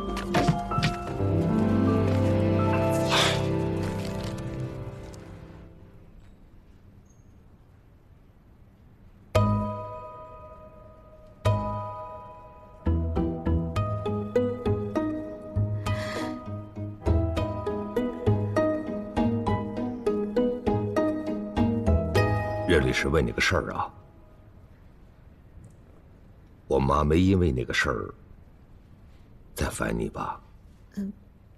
S15: 岳律师问你个事儿啊，我妈没因为那个事儿再烦你吧？
S3: 嗯，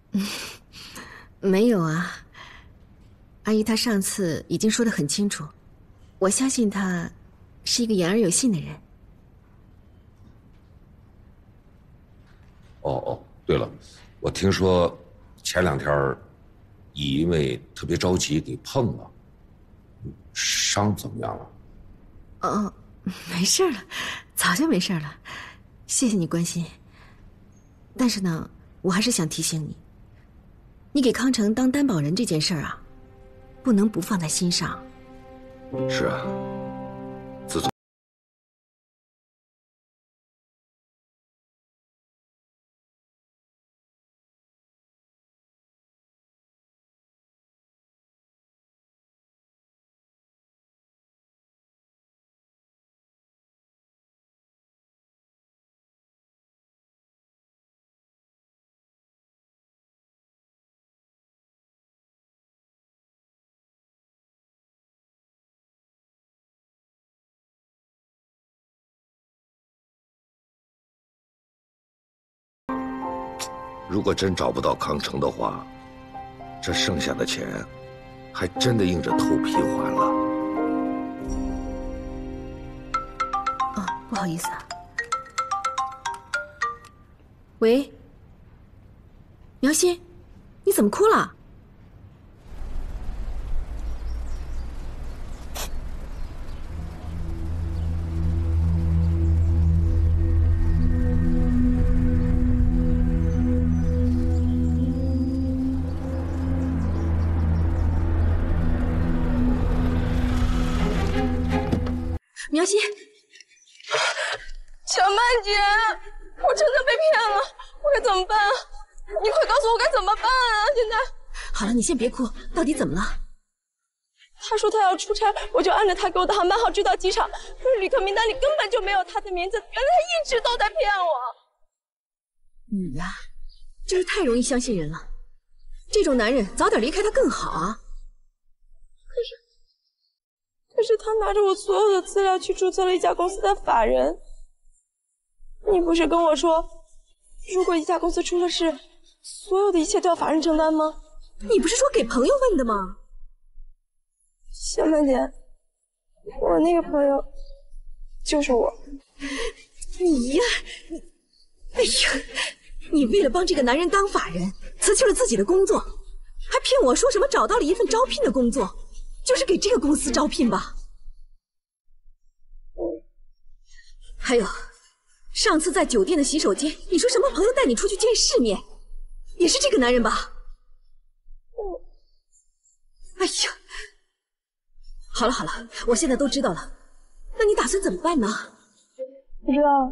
S3: 没有啊。阿姨她上次已经说得很清楚，我相信她是一个言而有信的人。
S15: 哦哦，对了，我听说前两天你因为特别着急给碰了。伤怎么样了？
S3: 哦，没事了，早就没事了。谢谢你关心。但是呢，我还是想提醒你，你给康城当担保人这件事儿啊，不能不放在心上。
S15: 是啊，自从如果真找不到康城的话，这剩下的钱还真的硬着头皮还了。
S3: 哦，不好意思啊。喂，苗心，你怎么哭了？苗心，
S1: 小曼姐，我真的被骗了，我该怎么办啊？你快告诉我该怎么办啊！现在，
S3: 好了，你先别哭，到底怎么了？
S1: 他说他要出差，我就按着他给我的航班号追到机场，可是旅客名单里根本就没有他的名字，原来他一直都在骗我。
S3: 你呀、啊，就是太容易相信人了，这种男人早点离开他更好啊。
S1: 可是。可是他拿着我所有的资料去注册了一家公司的法人。你不是跟我说，如果一家公司出了事，所有的一切都要法人承担吗？
S3: 你不是说给朋友问的吗？
S1: 小曼姐，我那个朋友就是我。
S3: 你呀，你，哎呀，你为了帮这个男人当法人，辞去了自己的工作，还骗我说什么找到了一份招聘的工作。就是给这个公司招聘吧。还有，上次在酒店的洗手间，你说什么朋友带你出去见世面，也是这个男人吧？哎呀，好了好了，我现在都知道了。那你打算怎么办呢？
S1: 不知道。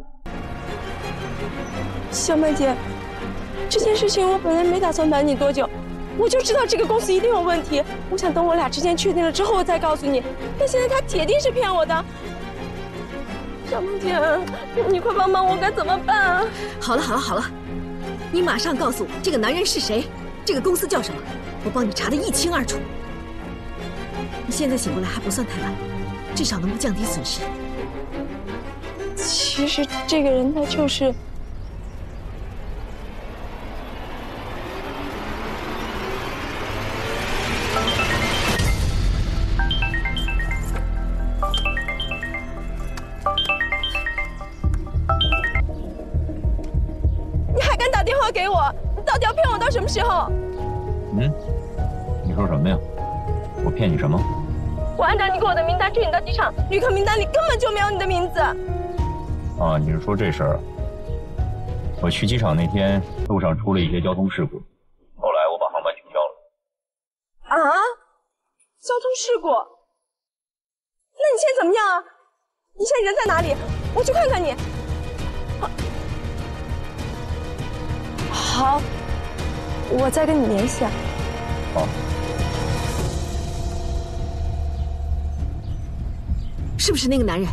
S1: 小曼姐，这件事情我本来没打算瞒你多久，我就知道这个公司一定有问题。我想等我俩之间确定了之后，我再告诉你。但现在他铁定是骗我的。小曼姐，你快帮帮我，该怎么办啊？
S3: 好了好了好了，你马上告诉我这个男人是谁，这个公司叫什么，我帮你查得一清二楚。你现在醒过来还不算太晚，至少能够降低损失。
S1: 其实这个人他就是……你还敢打电话给我？你到底要骗我到什么时候？
S2: 嗯，你说什么呀？我骗你什么？
S1: 我按照你给我的名单追你到机场，旅客名单里根本就没有你的名字。
S2: 啊，你是说这事儿？我去机场那天路上出了一些交通事故，后来我把航班取消了。
S1: 啊？交通事故？那你现在怎么样啊？你现在人在哪里？我去看看你。好，我再跟你联系啊。
S2: 好。
S3: 是不是那个男人？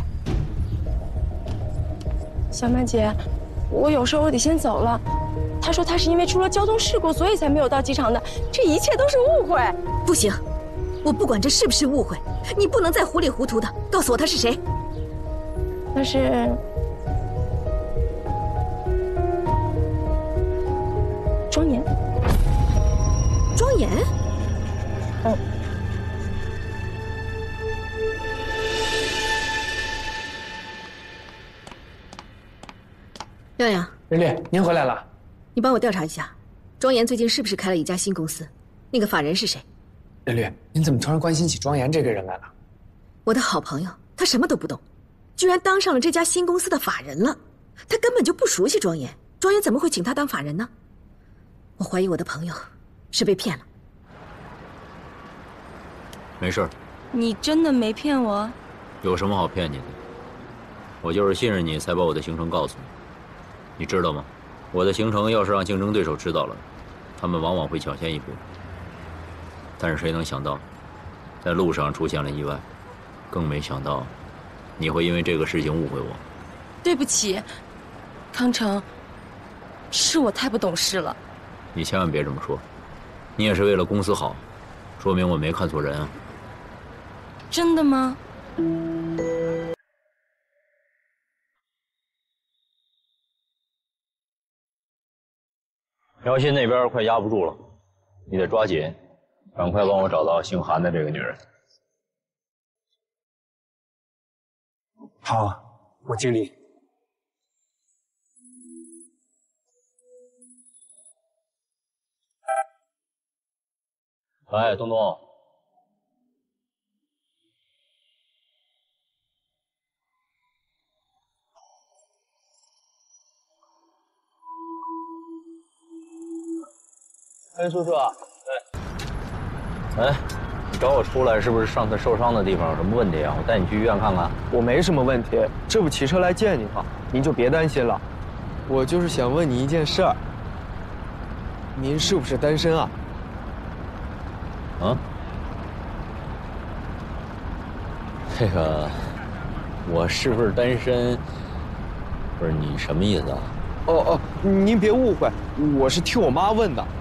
S1: 小曼姐，我有事我得先走了。他说他是因为出了交通事故，所以才没有到机场的。这一切都是误会。
S3: 不行，我不管这是不是误会，你不能再糊里糊涂的告诉我他是谁。
S1: 那是庄严。
S3: 庄严？
S1: 嗯。
S3: 亮阳，
S14: 任丽，您回来了。
S3: 你帮我调查一下，庄严最近是不是开了一家新公司？那个法人是谁？
S14: 任丽，您怎么突然关心起庄严这个人来了？
S3: 我的好朋友，他什么都不懂，居然当上了这家新公司的法人了。他根本就不熟悉庄严，庄严怎么会请他当法人呢？我怀疑我的朋友是被骗了。
S2: 没事。
S1: 你真的没骗我？
S2: 有什么好骗你的？我就是信任你，才把我的行程告诉你。你知道吗？我的行程要是让竞争对手知道了，他们往往会抢先一步。但是谁能想到，在路上出现了意外，更没想到，你会因为这个事情误会我。
S1: 对不起，康城，是我太不懂事了。
S2: 你千万别这么说，你也是为了公司好，说明我没看错人啊。
S1: 真的吗？
S2: 苗鑫那边快压不住了，你得抓紧，赶快帮我找到姓韩的这个女人。
S14: 好，我尽力。
S2: 哎，东东。
S10: 哎，叔叔。
S2: 哎，哎，你找我出来是不是上次受伤的地方有什么问题啊？我带你去医院看看。
S10: 我没什么问题，这不骑车来见你吗？您就别担心了。我就是想问你一件事儿，您是不是单身啊？
S2: 啊？这个，我是不是单身？不是你什么意思啊？
S10: 哦哦，您别误会，我是替我妈问的。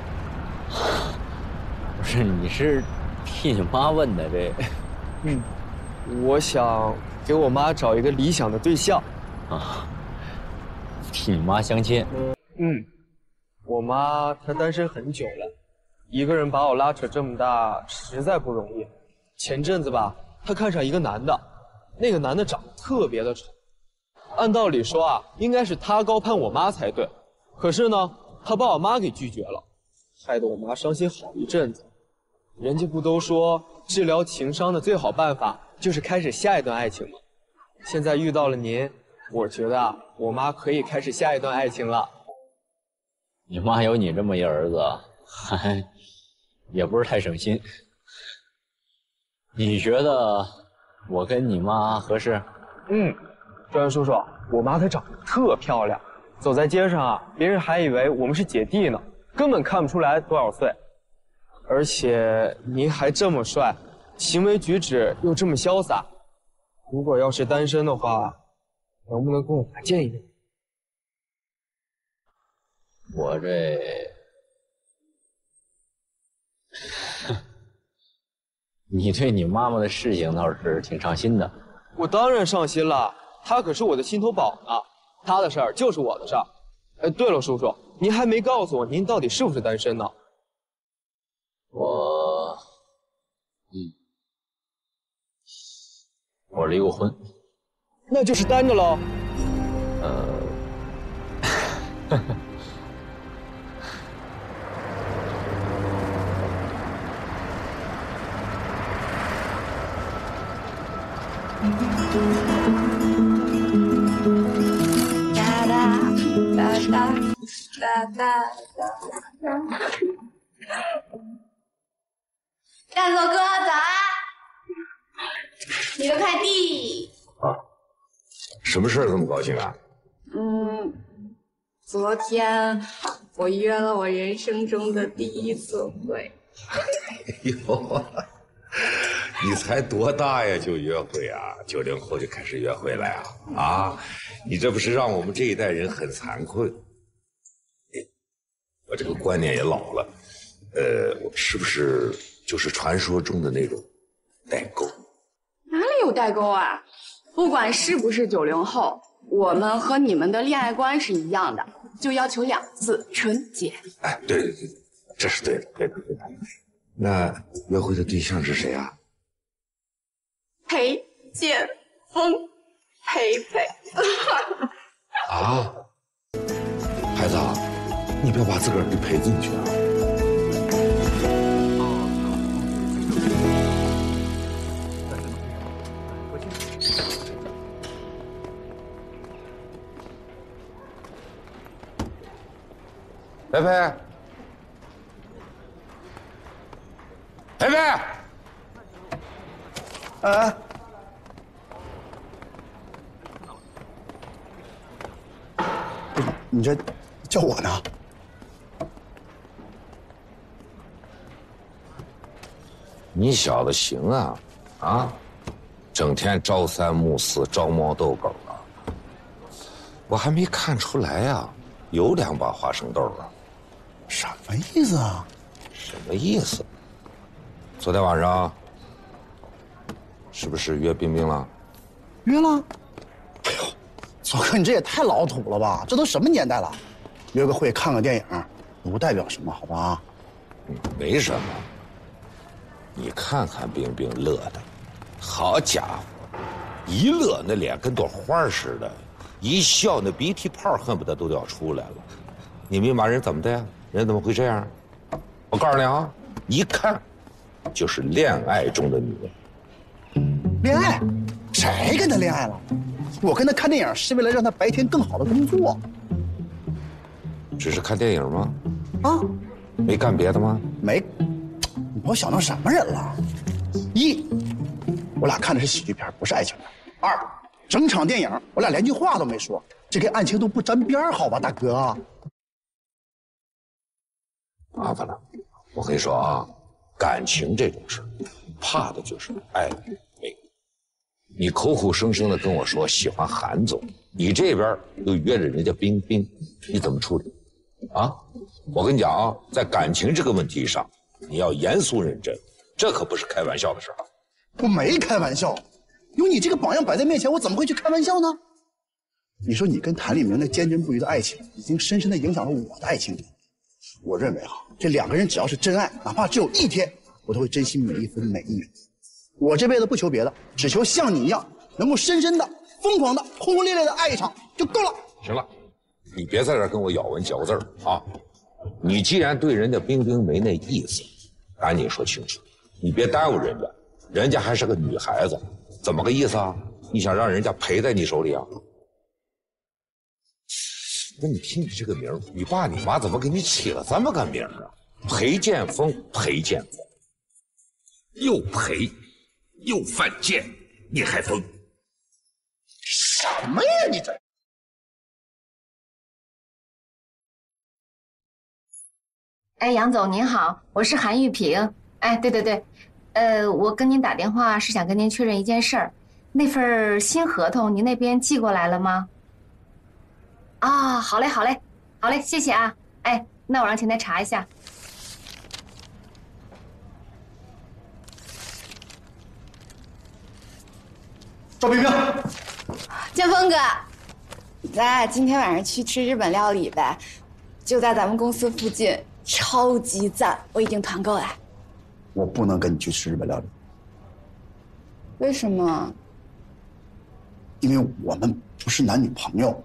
S2: 不是，你是替你妈问的这？
S10: 嗯，我想给我妈找一个理想的对象。
S2: 啊，替你妈相亲。
S10: 嗯，我妈她单身很久了，一个人把我拉扯这么大，实在不容易。前阵子吧，她看上一个男的，那个男的长得特别的丑。按道理说啊，应该是他高攀我妈才对，可是呢，他把我妈给拒绝了，害得我妈伤心好一阵子。人家不都说治疗情伤的最好办法就是开始下一段爱情吗？现在遇到了您，我觉得啊，我妈可以开始下一段爱情了。
S2: 你妈有你这么一儿子，还也不是太省心。你觉得我跟你妈合适？
S10: 嗯。 专员叔叔，我妈她长得特漂亮，走在街上啊，别人还以为我们是姐弟呢，根本看不出来多少岁。而且您还这么帅，行为举止又这么潇洒，如果要是单身的话，能不能跟我妈见一面？
S2: 我这，你对你妈妈的事情倒是挺上心的。
S10: 我当然上心了，她可是我的心头宝呢，她的事儿就是我的事儿。哎，对了，叔叔，您还没告诉我您到底是不是单身呢？
S2: 我，嗯，我离过婚。
S10: 那就是单着喽。
S2: 呃，
S1: 哒哒哒哒哒哒哒。大佐哥早啊！你的快递。
S15: 啊，什么事儿这么高兴啊？
S1: 嗯，昨天我约了我人生中的第一次会。
S15: 哎呦，你才多大呀就约会啊？九零后就开始约会了呀？啊，你这不是让我们这一代人很惭愧？我这个观念也老了，呃，我是不是就是传说中的那种代沟？
S9: 哪里有代沟啊？不管是不是九零后，我们和你们的恋爱观是一样的，就要求两字：纯洁。
S15: 哎，对对对，这是对的，对的，对的。那约会的对象是谁啊？
S9: 裴剑锋，裴裴。
S15: 啊，孩子，你不要把自个儿给赔进去啊！培培，培培，
S7: 哎，你这叫我呢？
S15: 你小子行啊，啊，整天朝三暮四、招猫逗狗啊！我还没看出来呀、啊，有两把花生豆啊！
S7: 什么意思啊？
S15: 什么意思？昨天晚上是不是约冰冰了？
S7: 约了。哎呦，左哥，你这也太老土了吧？这都什么年代了？约个会、看个电影，不代表什么，好吧？
S15: 嗯，没什么。你看看冰冰乐的，好家伙，一乐那脸跟朵花似的，一笑那鼻涕泡恨不得都要出来了。你明白人怎么的呀？人怎么会这样？我告诉你啊，一看就是恋爱中的女人。
S7: 恋爱？谁跟他恋爱了？我跟他看电影是为了让他白天更好的工作。
S15: 只是看电影吗？
S7: 啊，
S15: 没干别的吗？
S7: 没。你把我想成什么人了？一，我俩看的是喜剧片，不是爱情片。二，整场电影我俩连句话都没说，这跟爱情都不沾边，好吧，大哥？
S15: 麻烦了，我跟你说啊，感情这种事，怕的就是爱与美。你口口声声的跟我说喜欢韩总，你这边又约着人家冰冰，你怎么处理？啊，我跟你讲啊，在感情这个问题上，你要严肃认真，这可不是开玩笑的事儿。
S7: 我没开玩笑，有你这个榜样摆在面前，我怎么会去开玩笑呢？你说你跟谭立明那坚贞不渝的爱情，已经深深的影响了我的爱情观。我认为哈，这两个人只要是真爱，哪怕只有一天，我都会珍惜每一分每一秒。我这辈子不求别的，只求像你一样，能够深深的、疯狂的、轰轰烈烈的爱一场就够了。
S15: 行了，你别在这儿跟我咬文嚼字儿啊！你既然对人家冰冰没那意思，赶紧说清楚，你别耽误人家，人家还是个女孩子，怎么个意思啊？你想让人家陪在你手里啊？那你听你这个名儿，你爸你妈怎么给你起了这么个名儿啊？裴剑锋，裴剑锋，又裴又犯贱，你还疯？
S7: 什么呀你这？
S8: 哎，杨总您好，我是韩玉萍。哎，对对对，呃，我跟您打电话是想跟您确认一件事儿，那份新合同您那边寄过来了吗？啊，好嘞，好嘞，好嘞，谢谢啊。哎，那我让前台查一下。
S7: 赵冰冰，
S9: 建峰哥，咱今天晚上去吃日本料理呗，就在咱们公司附近，超级赞，我已经团购了。
S7: 我不能跟你去吃日本料理，
S9: 为什么？
S7: 因为我们不是男女朋友。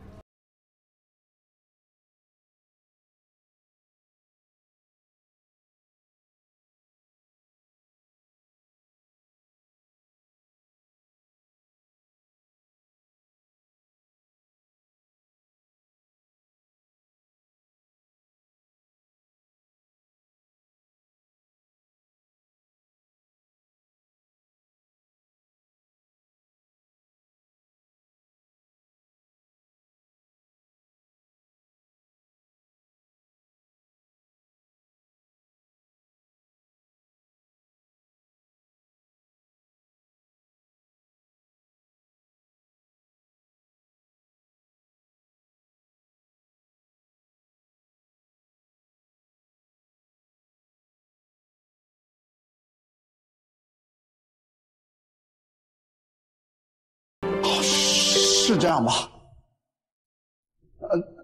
S7: 是这样吧？呃，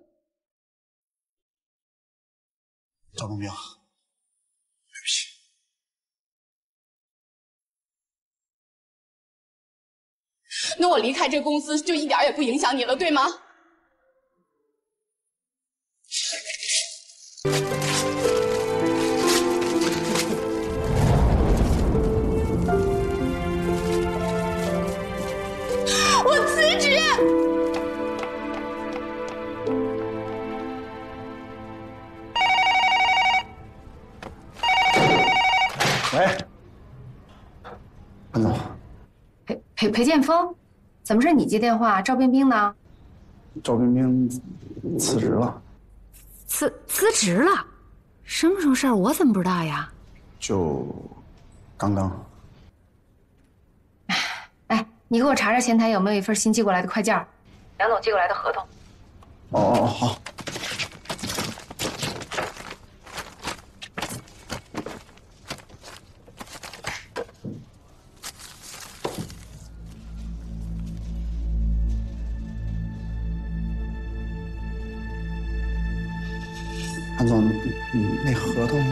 S7: 赵冰冰，对不起。
S9: 那我离开这公司就一点也不影响你了，对吗？我辞职。
S7: 喂，潘总。
S8: 裴裴裴建峰，怎么是你接电话？赵冰冰呢？
S7: 赵冰冰辞职了。
S8: 辞辞职了？什么时候事儿？我怎么不知道呀？
S7: 就刚刚。
S8: 哎，你给我查查前台有没有一份新寄过来的快件，杨总寄过来的合同。
S7: 哦哦哦，好。韩总，你那合同？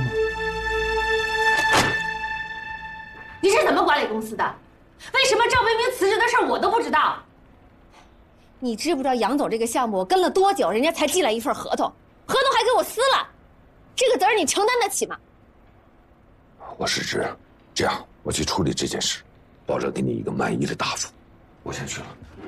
S13: 你是怎么管理公司的？为什么赵冰冰辞职的事我都不知道？
S18: 你知不知道杨总这个项目我跟了多久，人家才寄来一份合同，合同还给我撕了，这个责任你承担得起吗？
S15: 我失职，这样我去处理这件事，保证给你一个满意的答复。我先去了。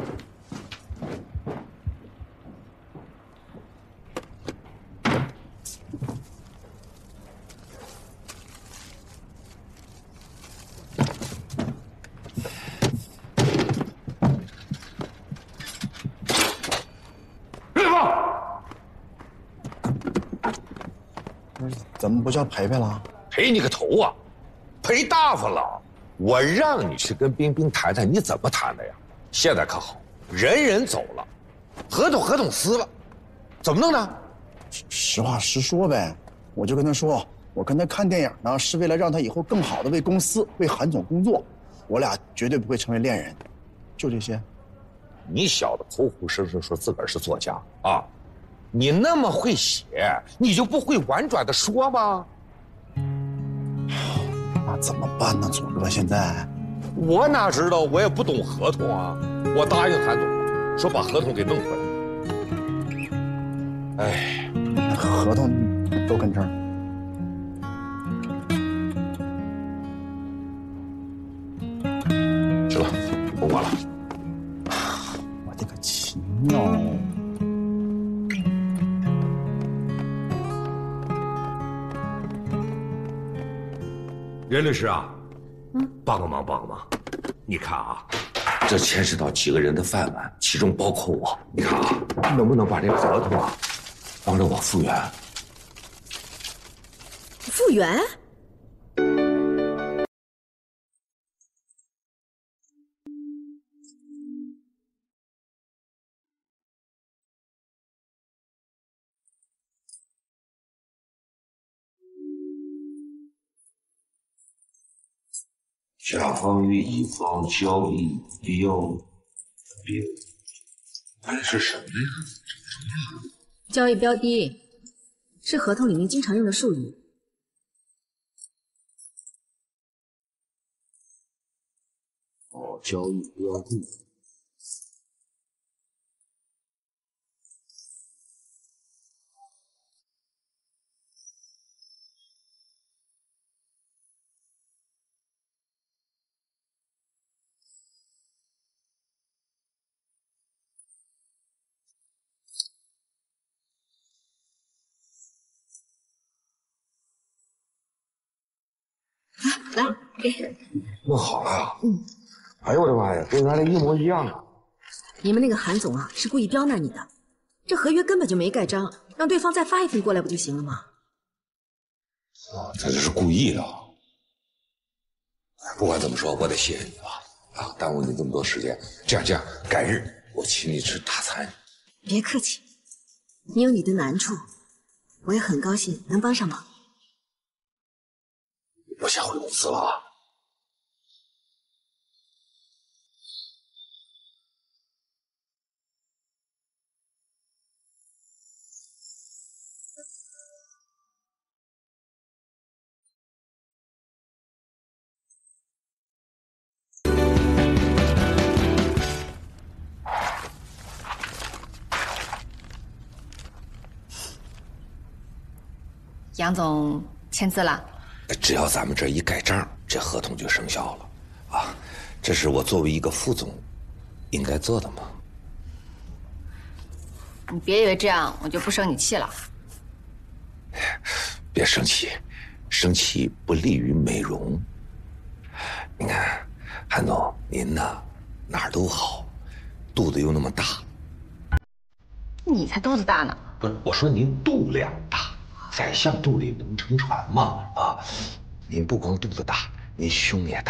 S7: 怎么不叫培培了？
S15: 赔你个头啊！赔大发了！我让你去跟冰冰谈谈，你怎么谈的呀？现在可好，人人走了，合同合同撕了，怎么弄呢？
S7: 实话实说呗，我就跟他说，我跟他看电影呢，是为了让他以后更好的为公司、为韩总工作，我俩绝对不会成为恋人，就这些。
S15: 你小子口口声声说自个儿是作家啊！你那么会写，你就不会婉转的说吗？
S7: 那怎么办呢，左哥？现在
S15: 我哪知道，我也不懂合同啊。我答应韩总，说把合同给弄回来。哎，
S7: 合同都跟这儿。
S15: 行了，甭管了。
S7: 我的个亲哟！
S19: 任律师啊，嗯，帮个忙，帮个忙。你看啊，
S15: 这牵涉到几个人的饭碗，其中包括我。你看啊，能不能把这个合同啊，帮着我复原？
S3: 复原？
S15: 甲方与乙方交易标标，哎，是什么呀？
S3: 交易标的是合同里面经常用的术语。
S15: 哦，交易标的。
S3: 来，给。
S15: 弄好了。嗯。哎呦我的妈呀，跟原来一模一样啊！
S3: 你们那个韩总啊，是故意刁难你的。这合约根本就没盖章，让对方再发一份过来不就行了吗？
S15: 啊，他这是故意的。不管怎么说，我得谢谢你啊！啊，耽误你这么多时间。这样这样，改日我请你吃大餐。
S3: 别客气，你有你的难处，我也很高兴能帮上忙。
S15: 我先回公司了啊。
S8: 杨总签字了。
S15: 只要咱们这一盖章，这合同就生效了，啊，这是我作为一个副总应该做的吗？
S8: 你别以为这样我就不生你气了。
S15: 别生气，生气不利于美容。你看，韩总，您呢哪儿都好，肚子又那么大。
S8: 你才肚子大呢。
S15: 不是，我说您肚量大。宰相肚里能撑船吗？啊，您不光肚子大，您胸也大。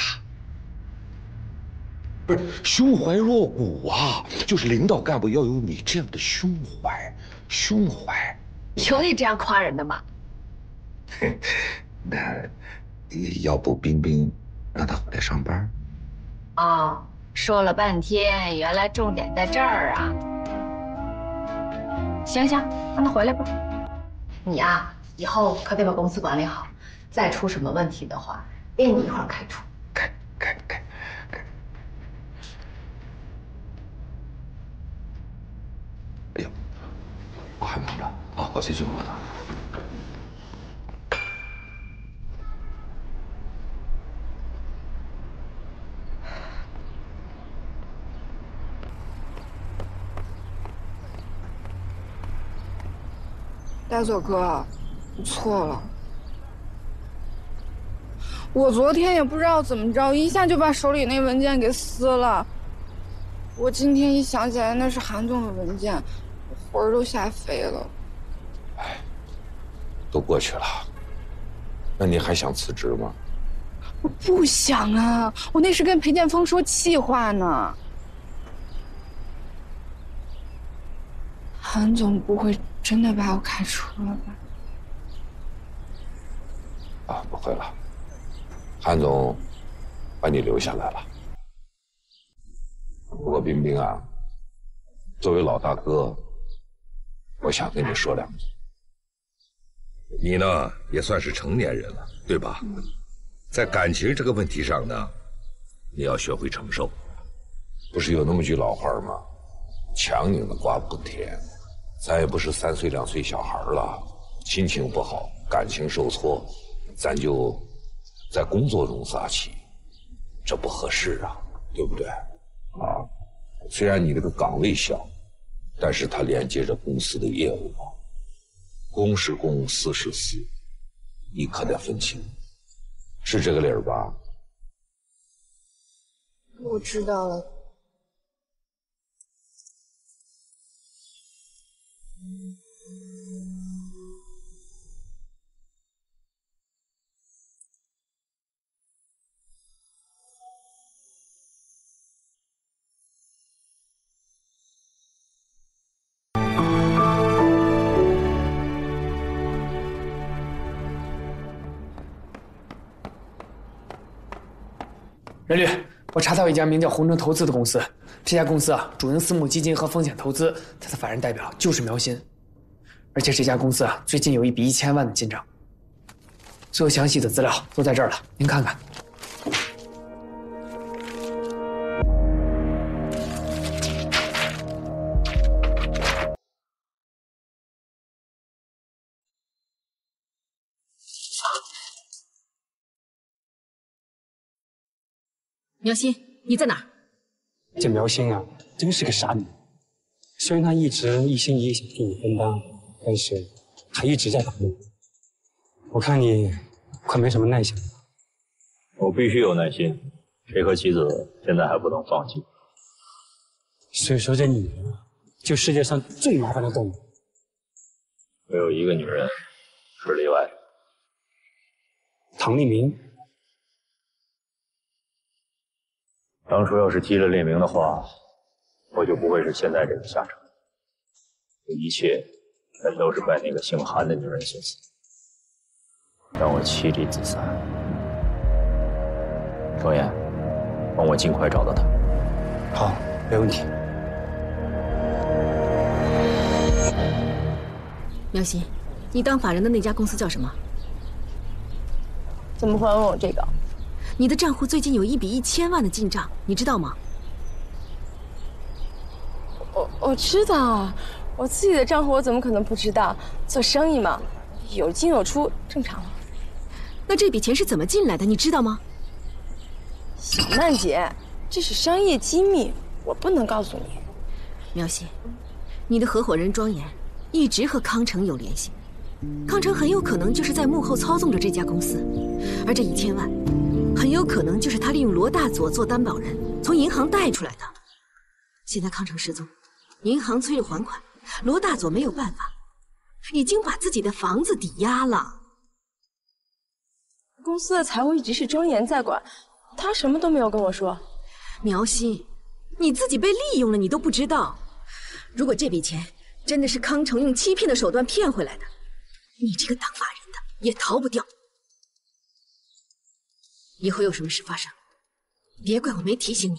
S15: 不是，胸怀若谷啊！就是领导干部要有你这样的胸怀，胸怀。
S8: 有你这样夸人的吗？
S15: 那要不冰冰让他回来上班？
S8: 哦，说了半天，原来重点在这儿啊！行行，让他回来吧。你啊。以后可得把公司管理好，再出什么问题的话，连你一块儿开除。
S15: 开开开开！哎呦，我还忙着啊，我去去我的。
S9: 大佐哥。我错了，我昨天也不知道怎么着，一下就把手里那文件给撕了。我今天一想起来那是韩总的文件，我魂儿都吓飞了。
S15: 哎，都过去了，那你还想辞职吗？
S9: 我不想啊，我那是跟裴剑锋说气话呢。韩总不会真的把我开除了吧？
S15: 啊，不会了，韩总把你留下来了。不过冰冰啊，作为老大哥，我想跟你说两句。
S6: 你呢，也算是成年人了，对吧？在感情这个问题上呢，你要学会承受。
S15: 不是有那么句老话吗？强拧的瓜不甜。咱也不是三岁两岁小孩了，心情不好，感情受挫。咱就在工作中撒气，这不合适啊，对不对？啊，虽然你这个岗位小，但是它连接着公司的业务，公是公，私是私，你可得分清，是这个理儿吧？
S9: 我知道了，
S14: 任律，我查到一家名叫红城投资的公司，这家公司啊，主营私募基金和风险投资，它的法人代表就是苗鑫，而且这家公司啊，最近有一笔一千万的进账，所有详细的资料都在这儿了，您看看。
S18: 苗鑫，你在哪儿？
S19: 这苗鑫啊，真是个傻女人。虽然她一直一心一意想替你分担，但是她一直在打你。我看你快没什么耐心了。
S2: 我必须有耐心，这颗棋子现在还不能放弃。
S19: 所以说，这女人啊，就世界上最麻烦的动物。
S2: 没有一个女人是例外。
S19: 唐丽明。
S2: 当初要是击了列明的话，我就不会是现在这个下场。这一切全都是拜那个姓韩的女人所赐，让我妻离子散。庄严，帮我尽快找到她。
S19: 好，没问题。
S18: 苗鑫，你当法人的那家公司叫什么？
S1: 怎么会问我这个？
S18: 你的账户最近有一笔一千万的进账，你知道吗？
S1: 我我知道，我自己的账户我怎么可能不知道？做生意嘛，有进有出，正常了。
S18: 那这笔钱是怎么进来的，你知道吗？
S1: 小曼姐，这是商业机密，我不能告诉你。
S18: 苗鑫，你的合伙人庄严一直和康城有联系，康城很有可能就是在幕后操纵着这家公司，而这一千万。很有可能就是他利用罗大佐做担保人，从银行贷出来的。现在康城失踪，银行催着还款，罗大佐没有办法，已经把自己的房子抵押了。
S1: 公司的财务一直是庄严在管，他什么都没有跟我说。
S18: 苗鑫，你自己被利用了，你都不知道。如果这笔钱真的是康城用欺骗的手段骗回来的，你这个当法人的也逃不掉。以后有什么事发生，别怪我没提醒你。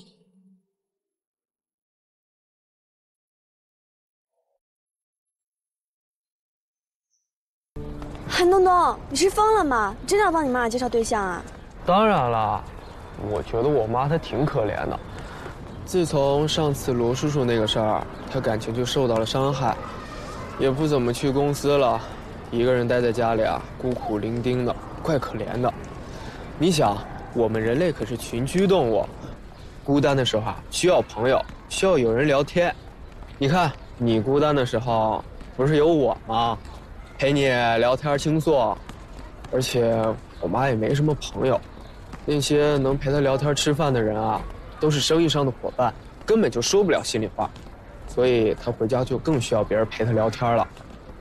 S5: 韩东东，你是疯了吗？你真的要帮你妈妈介绍对象啊？
S10: 当然了，我觉得我妈她挺可怜的。自从上次罗叔叔那个事儿，她感情就受到了伤害，也不怎么去公司了，一个人待在家里啊，孤苦伶仃的，怪可怜的。你想，我们人类可是群居动物，孤单的时候啊，需要朋友，需要有人聊天。你看，你孤单的时候，不是有我吗？陪你聊天倾诉。而且我妈也没什么朋友，那些能陪她聊天吃饭的人啊，都是生意上的伙伴，根本就说不了心里话，所以她回家就更需要别人陪她聊天了。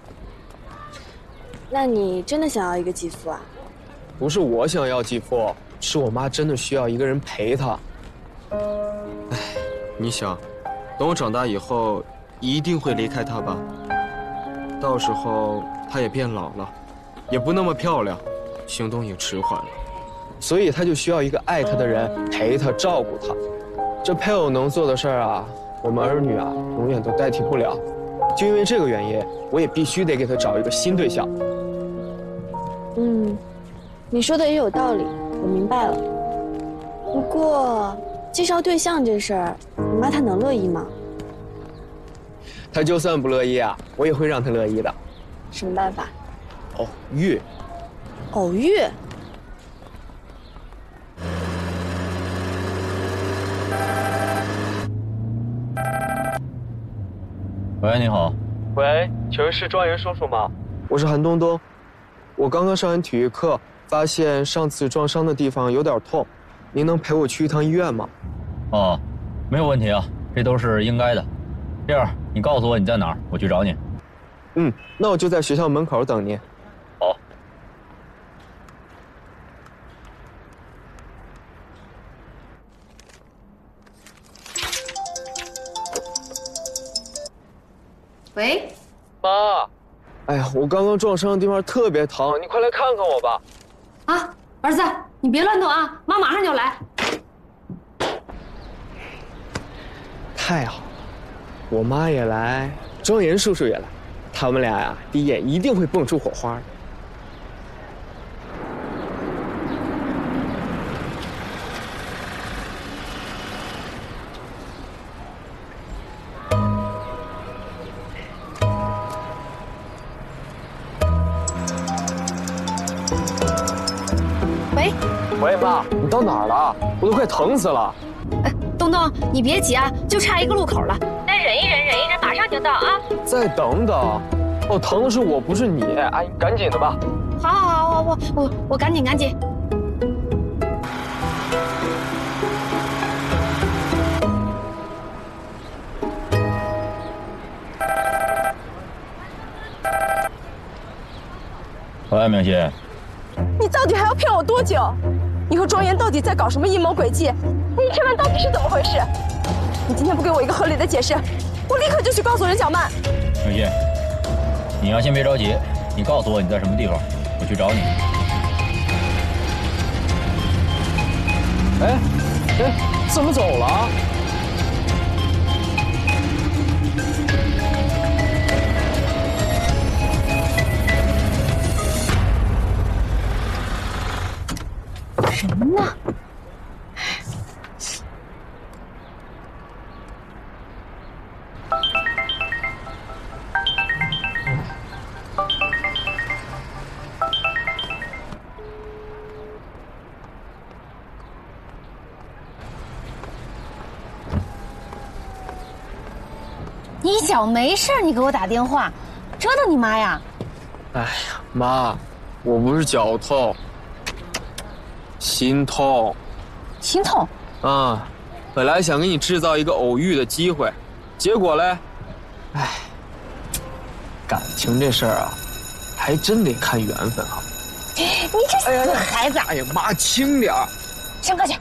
S5: 那你真的想要一个继父啊？
S10: 不是我想要继父，是我妈真的需要一个人陪她。
S12: 哎，你想，等我长大以后，一定会离开她吧？到时候她也变老了，也不那么漂亮，行动也迟缓了，
S10: 所以她就需要一个爱她的人陪她、照顾她。这配偶能做的事儿啊，我们儿女啊，永远都代替不了。就因为这个原因，我也必须得给她找一个新对象。
S5: 嗯。你说的也有道理，我明白了。不过，介绍对象这事儿，你妈她能乐意吗？
S10: 她就算不乐意啊，我也会让她乐意的。
S5: 什么办法？
S10: 偶遇。
S5: 偶遇？
S2: 喂，你好。
S10: 喂，请问是庄严叔叔吗？我是韩东东，我刚刚上完体育课。发现上次撞伤的地方有点痛，您能陪我去一趟医院吗？
S2: 哦，没有问题啊，这都是应该的。这样，你告诉我你在哪儿，我去找你。
S10: 嗯，那我就在学校门口等你。
S2: 好。
S8: 喂，
S10: 妈，哎呀，我刚刚撞伤的地方特别疼，你快来看看我吧。
S13: 啊，儿子，你别乱动啊，妈马上就来。
S10: 太好了，我妈也来，庄严叔叔也来，他们俩呀，第一眼一定会蹦出火花的。
S13: 喂，
S10: 喂，妈，你到哪儿了？我都快疼死了。
S13: 哎，东东，你别急啊，就差一个路口了，再忍一忍，忍一忍，马上就到啊。
S10: 再等等，哦，疼的是我，不是你。阿姨，赶紧的吧。
S13: 好，好，好，我我我我赶紧赶紧。
S2: 喂，明心。
S1: 你到底还要骗我多久？你和庄严到底在搞什么阴谋诡计？那一千万到底是怎么回事？你今天不给我一个合理的解释，我立刻就去告诉任小曼。
S2: 明心，你要先别着急，你告诉我你在什么地方，我去找你。
S10: 哎，哎，怎么走了？
S13: 什么呢？
S8: 你脚没事，你给我打电话，折腾你妈呀！
S10: 哎呀，妈，我不是脚痛，心痛。
S8: 心痛？
S10: 啊，本来想给你制造一个偶遇的机会，结果嘞，哎，感情这事儿啊，还真得看缘分啊。
S8: 你这死孩子！
S10: 哎呀，妈，轻点儿。
S8: 上课去。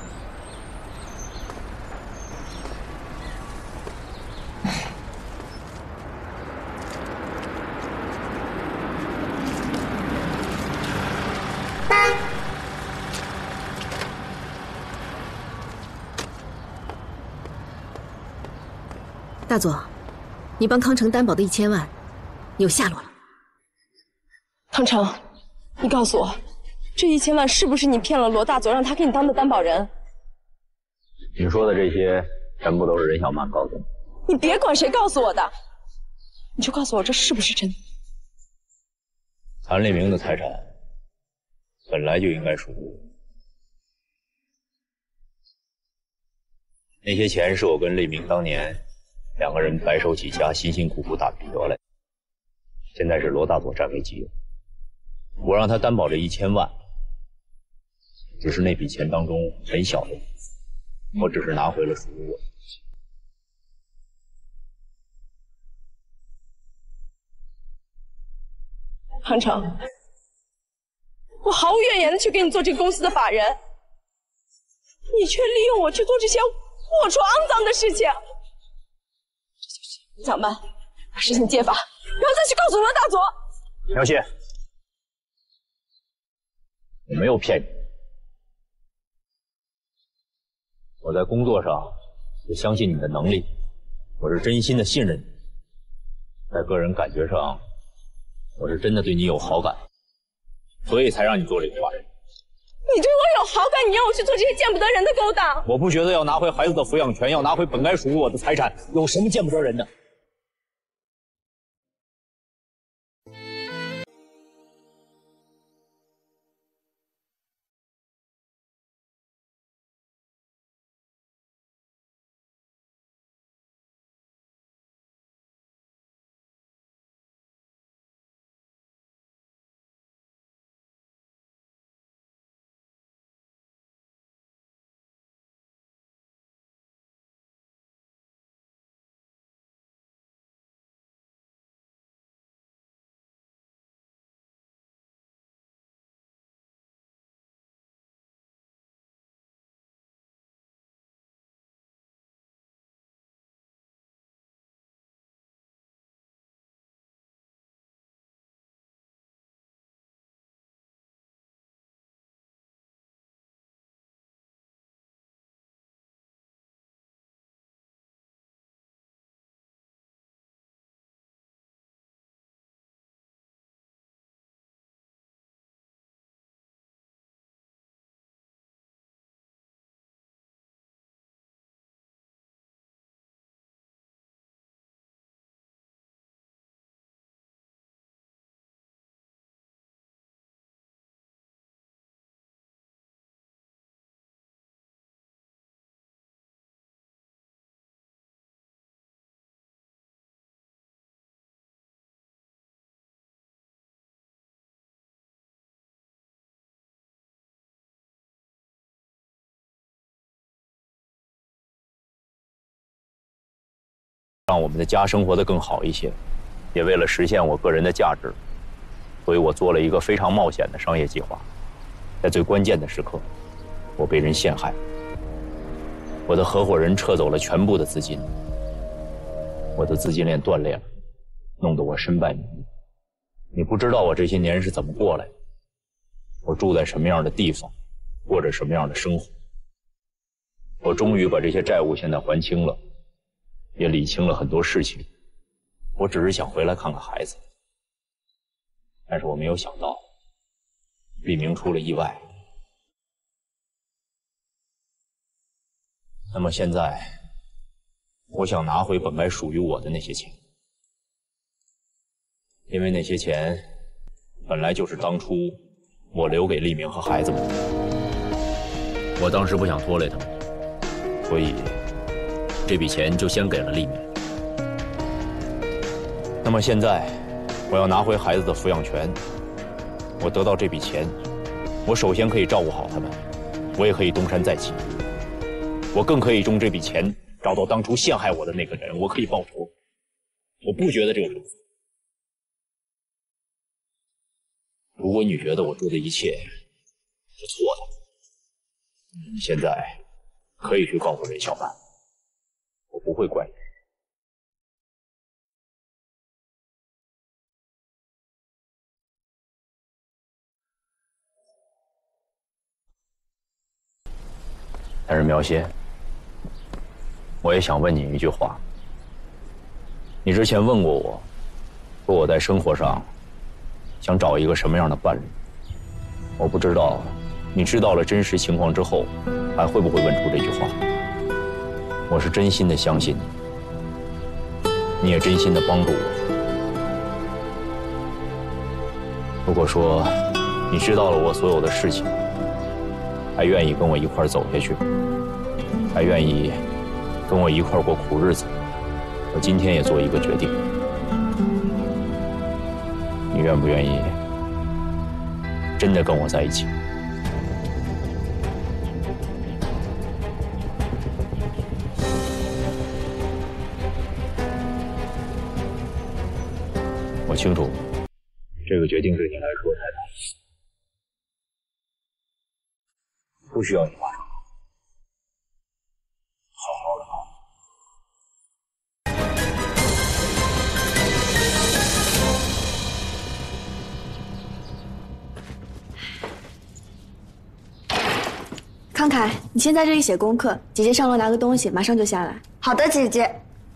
S18: 大佐，你帮康城担保的一千万有下落了。
S1: 康城，你告诉我，这一千万是不是你骗了罗大佐，让他给你当的担保人？
S2: 你说的这些全部都是任小曼告诉你。
S1: 你别管谁告诉我的，你就告诉我这是不是真的？
S2: 谭立明的财产本来就应该属于我，那些钱是我跟立明当年两个人白手起家，辛辛苦苦打拼得来，现在是罗大佐占为己有。我让他担保这一千万，只是那笔钱当中很小的一部分，我只是拿回了属于我的。
S1: 康城，我毫无怨言的去给你做这个公司的法人，你却利用我去做这些龌龊肮脏的事情。这就是小曼，把事情揭发，然后再去告诉罗大佐。
S2: 苗谢，我没有骗你，我在工作上是相信你的能力，我是真心的信任你，在个人感觉上，我是真的对你有好感，所以才让你做这个法人。
S1: 你对我有好感，你让我去做这些见不得人的勾当。
S2: 我不觉得要拿回孩子的抚养权，要拿回本该属于我的财产，有什么见不得人的？ 让我们的家生活得更好一些，也为了实现我个人的价值，所以我做了一个非常冒险的商业计划。在最关键的时刻，我被人陷害，我的合伙人撤走了全部的资金，我的资金链断裂了，弄得我身败名裂。你不知道我这些年是怎么过来的，我住在什么样的地方，过着什么样的生活。我终于把这些债务现在还清了，也理清了很多事情。我只是想回来看看孩子，但是我没有想到，立明出了意外。那么现在，我想拿回本该属于我的那些钱，因为那些钱本来就是当初我留给立明和孩子们的。我当时不想拖累他们，所以这笔钱就先给了立明。那么现在，我要拿回孩子的抚养权。我得到这笔钱，我首先可以照顾好他们，我也可以东山再起。我更可以用这笔钱找到当初陷害我的那个人，我可以报仇。我不觉得这个是错。如果你觉得我做的一切是错的，你现在可以去告诉任小曼，我不会怪你。但是苗心，我也想问你一句话。你之前问过我，说我在生活上想找一个什么样的伴侣。我不知道，你知道了真实情况之后，还会不会问出这句话？我是真心的相信你，你也真心的帮助我。如果说你知道了我所有的事情，还愿意跟我一块走下去，还愿意跟我一块过苦日子，我今天也做一个决定。你愿不愿意真的跟我在一起？我清楚，这个决定对你来说太大，不需要你马上好好的好。
S5: 康凯，你先在这里写功课，姐姐上楼拿个东西，马上就下来。好的，姐姐。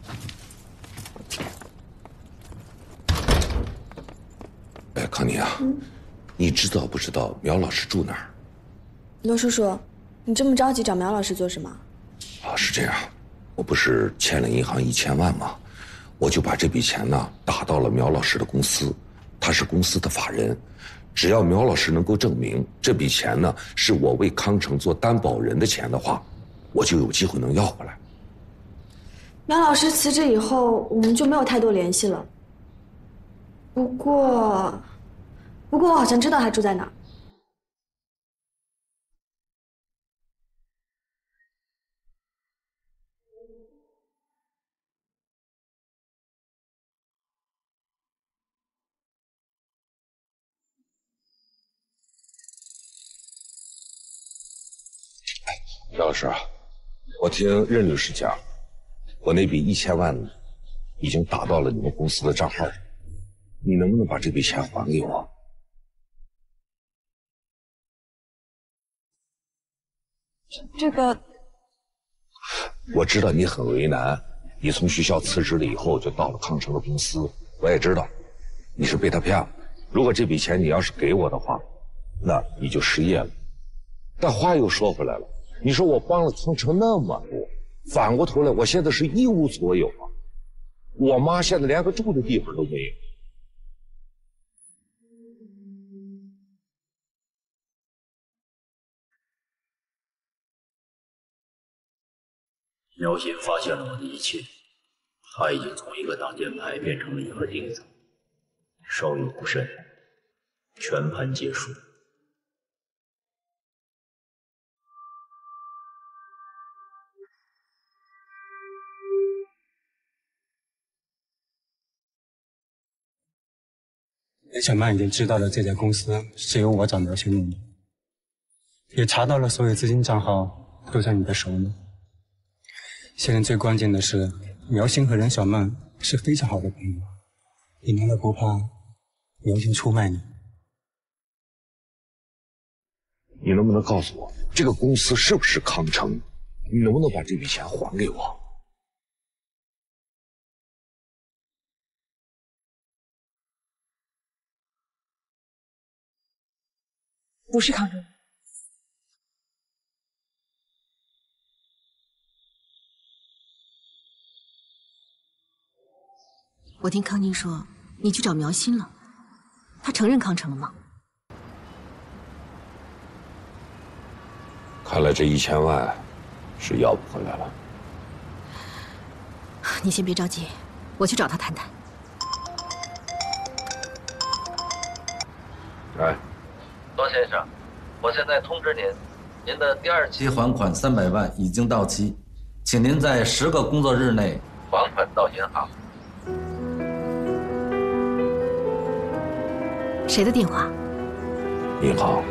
S15: 哎，康妮啊，嗯、你知道不知道苗老师住哪儿？
S5: 罗叔叔，你这么着急找苗老师做什么？
S15: 啊，是这样，我不是欠了银行一千万吗？我就把这笔钱呢打到了苗老师的公司，他是公司的法人。只要苗老师能够证明这笔钱呢是我为康城做担保人的钱的话，我就有机会能要回来。
S5: 苗老师辞职以后，我们就没有太多联系了。不过，不过我好像知道他住在哪儿。
S15: 苗老师啊，我听任律师讲，我那笔一千万已经打到了你们公司的账号上，你能不能把这笔钱还给我？
S5: 这个，
S15: 我知道你很为难，你从学校辞职了以后就到了康城的公司，我也知道你是被他骗了。如果这笔钱你要是给我的话，那你就失业了。但话又说回来了，你说我帮了康城那么多，反过头来我现在是一无所有啊！我妈现在连个住的地方都没有。
S2: 苗心发现了我的一切，他已经从一个挡箭牌变成了一颗钉子，稍有不慎，全盘皆输。
S19: 任小曼已经知道了这家公司是由我找苗星弄的，也查到了所有资金账号都在你的手里。现在最关键的是，苗星和任小曼是非常好的朋友，你难道不怕苗星出卖你？
S15: 你能不能告诉我，这个公司是不是康城？你能不能把这笔钱还给我？
S16: 不是康城。
S18: 我听康宁说你去找苗心了，他承认康城了吗？
S15: 看来这一千万是要不回来了。
S18: 你先别着急，我去找他谈谈。
S15: 哎，
S20: 罗先生，我现在通知您，您的第二期还款三百万已经到期，请您在十个工作日内还款到银行。
S18: 谁的电话？
S15: 银行。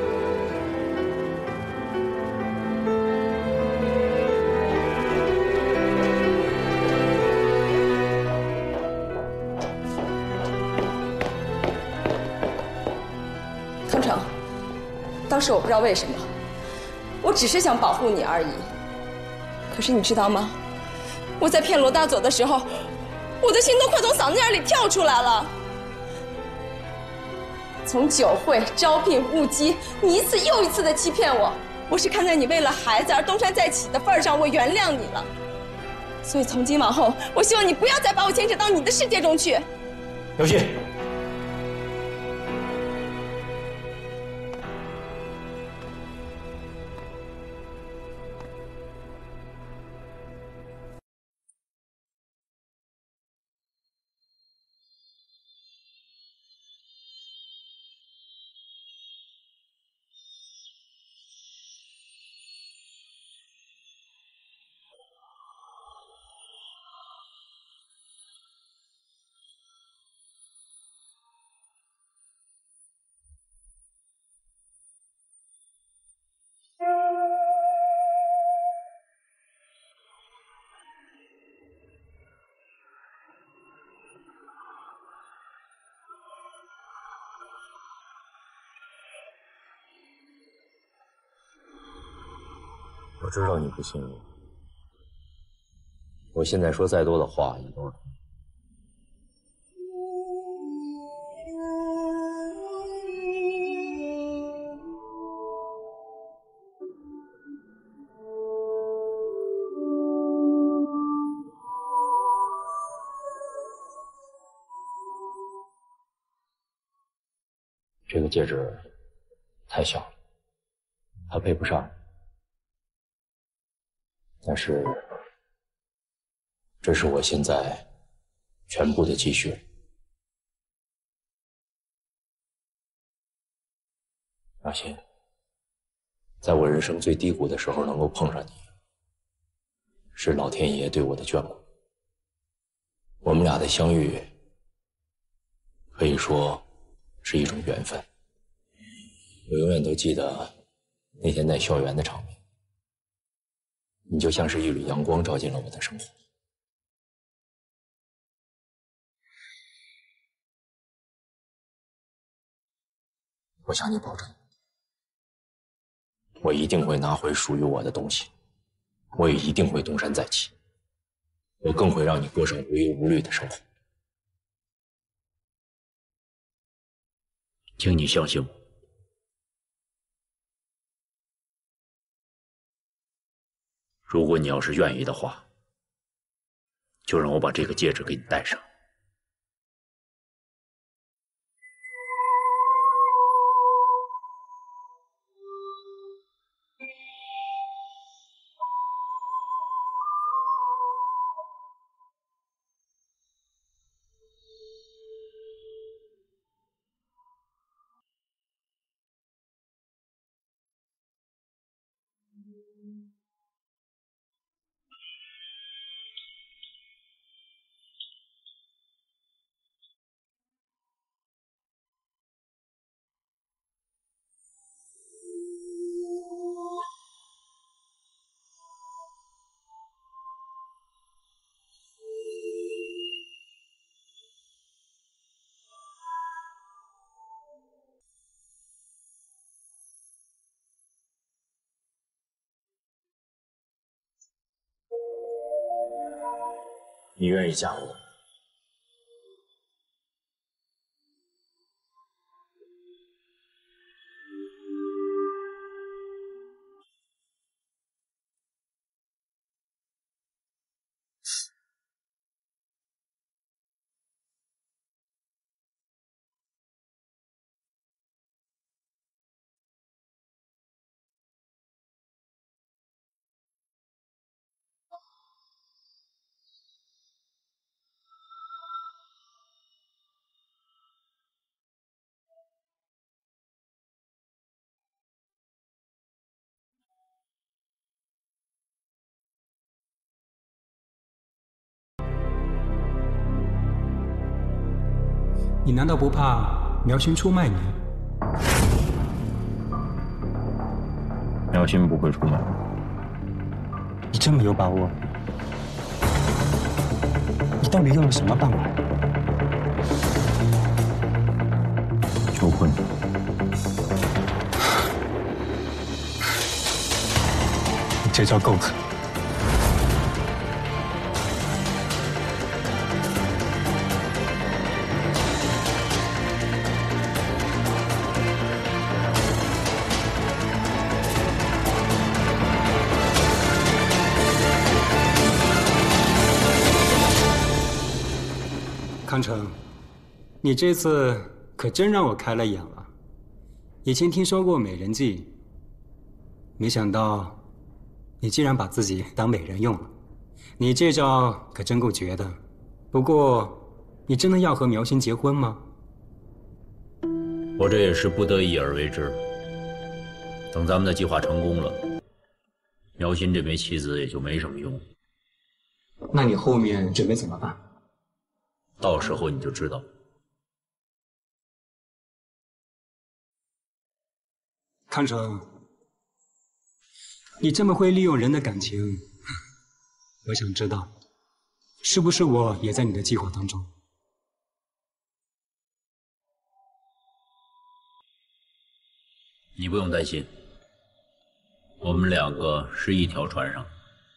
S1: 康城，当时我不知道为什么，我只是想保护你而已。可是你知道吗？我在骗罗大佐的时候，我的心都快从嗓子眼里跳出来了。从酒会、招聘、误击，你一次又一次的欺骗我。我是看在你为了孩子而东山再起的份上，我原谅你了。所以从今往后，我希望你不要再把我牵扯到你的世界中去。
S2: 刘鑫。我知道你不信我，我现在说再多的话也都是。这个戒指太小了，它配不上你。但是，这是我现在全部的积蓄。阿信，在我人生最低谷的时候能够碰上你，是老天爷对我的眷顾。我们俩的相遇，可以说是一种缘分。我永远都记得那天在校园的场面。你就像是一缕阳光照进了我的生活。我向你保证，我一定会拿回属于我的东西，我也一定会东山再起，我更会让你过上无忧无虑的生活。请你相信我。如果你要是愿意的话，就让我把这个戒指给你戴上。 你愿意嫁我？
S19: 你难道不怕苗勋出卖你？
S2: 苗勋不会出卖。
S19: 你真没有把握？你到底用了什么办法？
S2: 求婚。
S19: 你这招够狠。 康成，你这次可真让我开了眼了。以前听说过美人计，没想到你竟然把自己当美人用了。你这招可真够绝的。不过，你真的要和苗心结婚吗？
S2: 我这也是不得已而为之。等咱们的计划成功了，苗心这枚棋子也就没什么用。
S19: 那你后面准备怎么办？
S2: 到时候你就知道。
S19: 康成，你这么会利用人的感情，我想知道，是不是我也在你的计划当中？
S2: 你不用担心，我们两个是一条船上。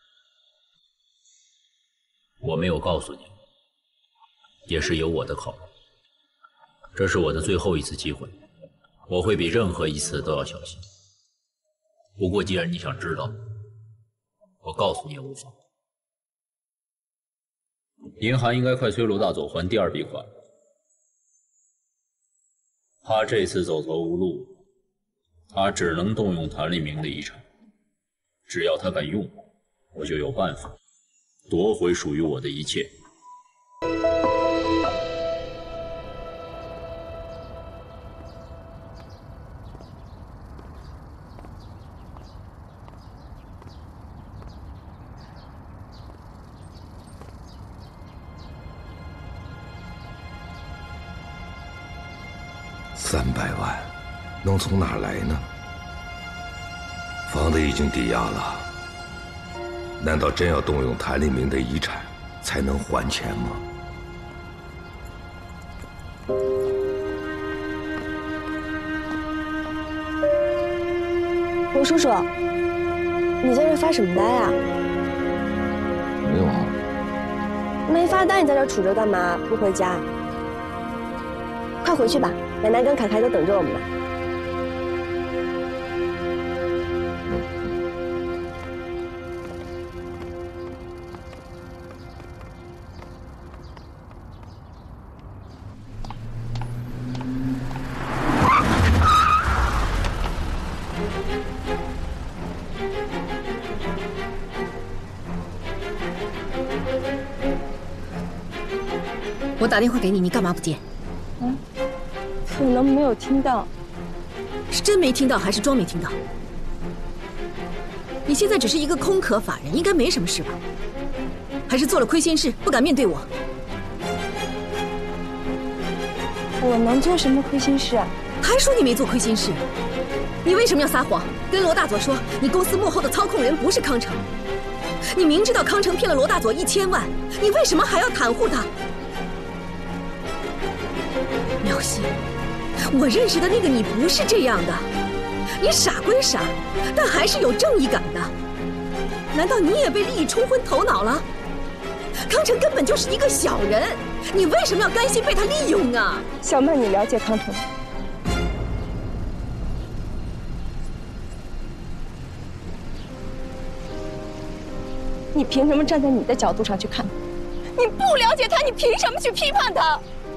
S2: 我没有告诉你。 也是有我的考虑，这是我的最后一次机会，我会比任何一次都要小心。不过既然你想知道，我告诉你也无妨。银行应该快催罗大佐还第二笔款，他这次走投无路，他只能动用谭立明的遗产，只要他敢用，我就有办法夺回属于我的一切。
S15: 三百万，能从哪儿来呢？房子已经抵押了，难道真要动用谭立明的遗产才能还钱吗？
S5: 罗叔叔，你在这发什么呆啊？
S15: 没有啊。
S5: 没发呆，你在这杵着干嘛？不回家？快回去吧。 奶奶跟凯凯都等着我们呢。
S18: 我打电话给你，你干嘛不接？
S5: 嗯。 可能没有听到，
S18: 是真没听到还是装没听到？你现在只是一个空壳法人，应该没什么事吧？还是做了亏心事，不敢面对我？
S5: 我能做什么亏心事啊？
S18: 还说你没做亏心事？你为什么要撒谎？跟罗大佐说你公司幕后的操控人不是康成？你明知道康成骗了罗大佐一千万，你为什么还要袒护他？苗心。 我认识的那个你不是这样的，你傻归傻，但还是有正义感的。难道你也被利益冲昏头脑了？ 康成根本就是一个小人，你为什么要甘心被他利用啊？
S1: 小曼，你了解康成吗？你凭什么站在你的角度上去看他？你不了解他，你凭什么去批判他？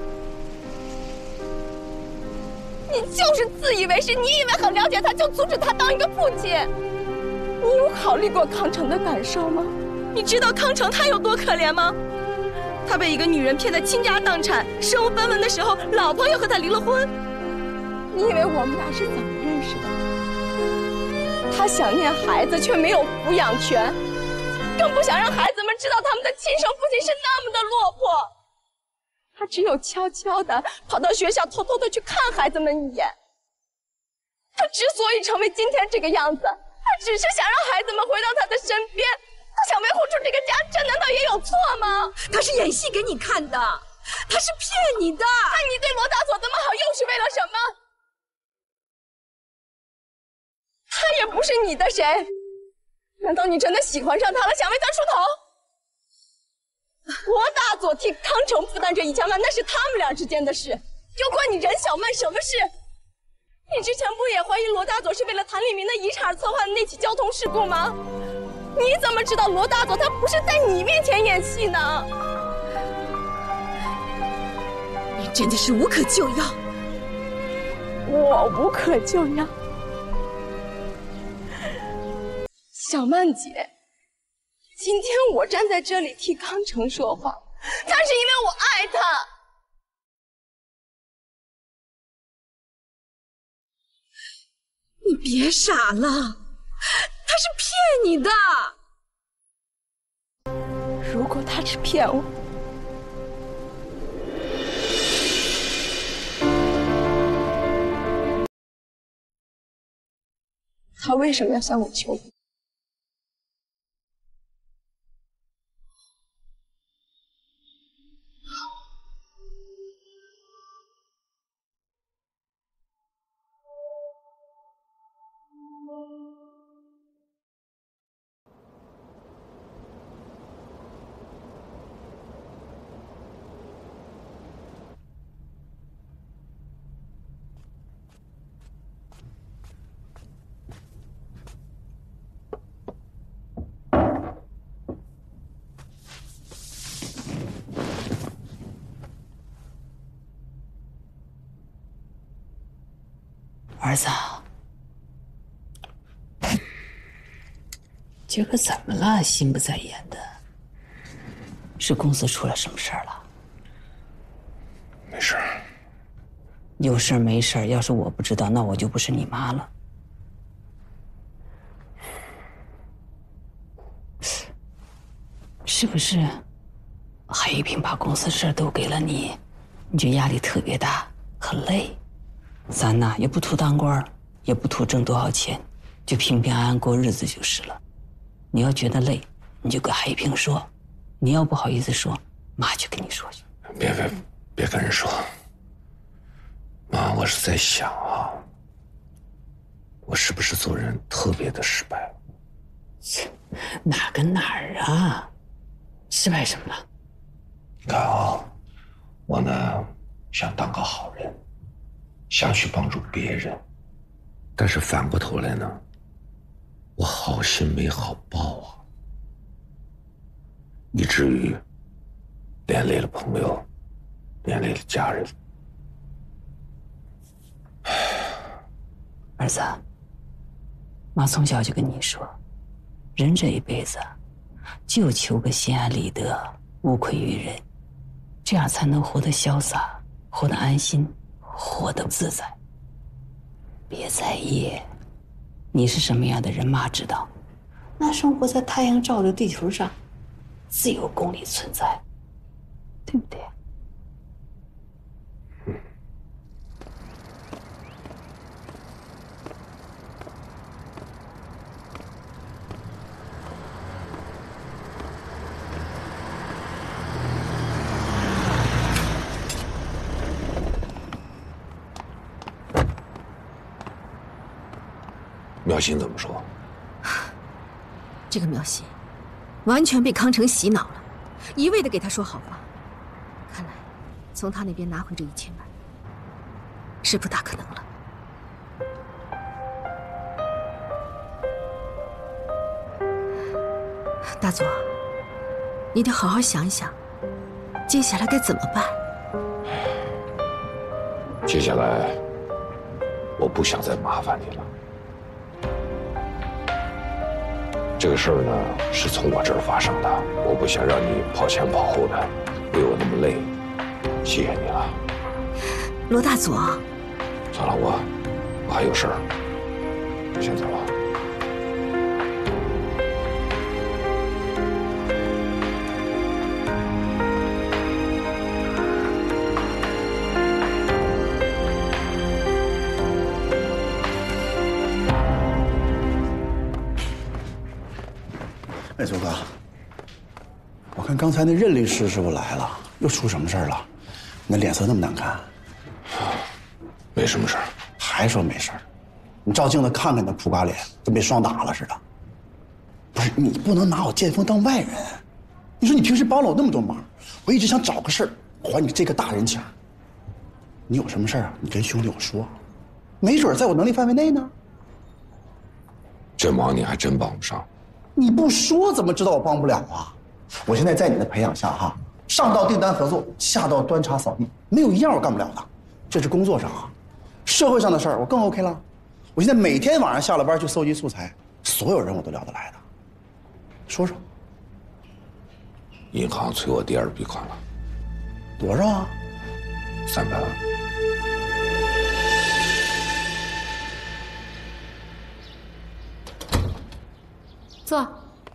S1: 你就是自以为是，你以为很了解他，就阻止他当一个父亲。你有考虑过康成的感受吗？你知道康成他有多可怜吗？他被一个女人骗得倾家荡产，身无分文的时候，老婆又和他离了婚。你以为我们俩是怎么认识的？他想念孩子，却没有抚养权。更不想让孩子们知道他们的亲生父亲是那么的落魄，他只有悄悄地跑到学校，偷偷地去看孩子们一眼。他之所以成为今天这个样子，他只是想让孩子们回到他的身边，他想维护住这个家，这难道也有错吗？
S18: 他是演戏给你看的，他是骗你的。
S1: 那你对罗大佐这么好，又是为了什么？他也不是你的谁。难道你真的喜欢上他了，想为他出头？罗大佐替康成负担这一千万，那是他们俩之间的事，又关你任小曼什么事？你之前不也怀疑罗大佐是为了谭立民的遗产而策划的那起交通事故吗？你怎么知道罗大佐他不是在你面前演戏呢？
S18: 你真的是无可救药。
S1: 我无可救药。小曼姐，今天我站在这里替康成说话，那是因为我爱他。
S18: 你别傻了，他是骗你的。
S1: 如果他是骗我，他为什么要向我求婚？
S11: 儿子，今儿个怎么了？心不在焉的，是公司出了什么事儿了？
S6: 没事儿。
S11: 有事儿没事儿，要是我不知道，那我就不是你妈了。是不是海一平把公司事儿都给了你，你就压力特别大，很累？咱呐也不图当官，也不图挣多少钱，就平平安安过日子就是了。你要觉得累，你就跟海一平说；你要不好意思说，妈去跟你说去。
S6: 别别别跟人说，妈，我是在想啊，我是不是做人特别的失败？
S11: 哪跟哪儿啊？失败什么了？
S6: 你看啊，我呢想当个好人。想去帮助别人，但是反过头来呢，我好心没好报啊，以至于连累了朋友，连累了家人。
S11: 儿子，妈从小就跟你说，人这一辈子就求个心安理得，无愧于人，这样才能活得潇洒，活得安心，活得自在。别在意你是什么样的人，妈知道。那生活在太阳照着地球上，自有公理存在，对不对？
S6: 苗心怎么说？
S18: 这个苗心，完全被康成洗脑了。 一味的给他说好话。看来，从他那边拿回这一千万是不大可能了。大佐，你得好好想一想，接下来该怎么办？
S15: 接下来，我不想再麻烦你了。这个事儿呢，是从我这儿发生的，我不想让你跑前跑后的，为我那么累。谢谢你了，
S18: 罗大佐。
S15: 算了，我我还有事儿，先走了。
S7: 哎，周哥，我看刚才那任律师师傅来了，又出什么事儿了？你那脸色那么难看。
S15: 没什么事儿。
S7: 还说没事儿？你照镜子看看你那苦瓜脸，跟被霜打了似的。不是，你不能拿我剑锋当外人。你说你平时帮了我那么多忙，我一直想找个事儿还你这个大人情。你有什么事儿啊？你跟兄弟我说，没准在我能力范围内呢。
S15: 这忙你还真帮不上。
S7: 你不说怎么知道我帮不了啊？我现在在你的培养下哈，上到订单合作，下到端茶扫地，没有一样我干不了的。这是工作上啊，社会上的事儿我更 OK 了。我现在每天晚上下了班去搜集素材，所有人我都聊得来的。说说。
S15: 银行催我第二笔款了。
S7: 多少啊？
S15: 三百万。
S8: 坐。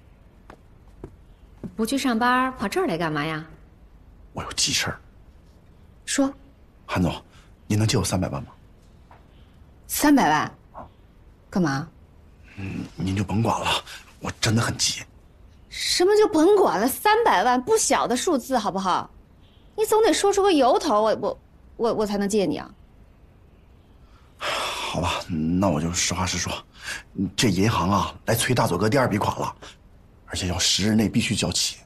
S8: 不去上班，跑这儿来干嘛呀？
S7: 我有急事儿。
S8: 说。
S7: 韩总，您能借我三百万吗？
S8: 三百万？干嘛？
S7: 嗯，您就甭管了，我真的很急。
S8: 什么就甭管了？三百万不小的数字，好不好？你总得说出个由头，我我我我才能借你啊。
S7: 好吧，那我就实话实说，这银行啊来催大佐哥第二笔款了，而且要十日内必须交齐。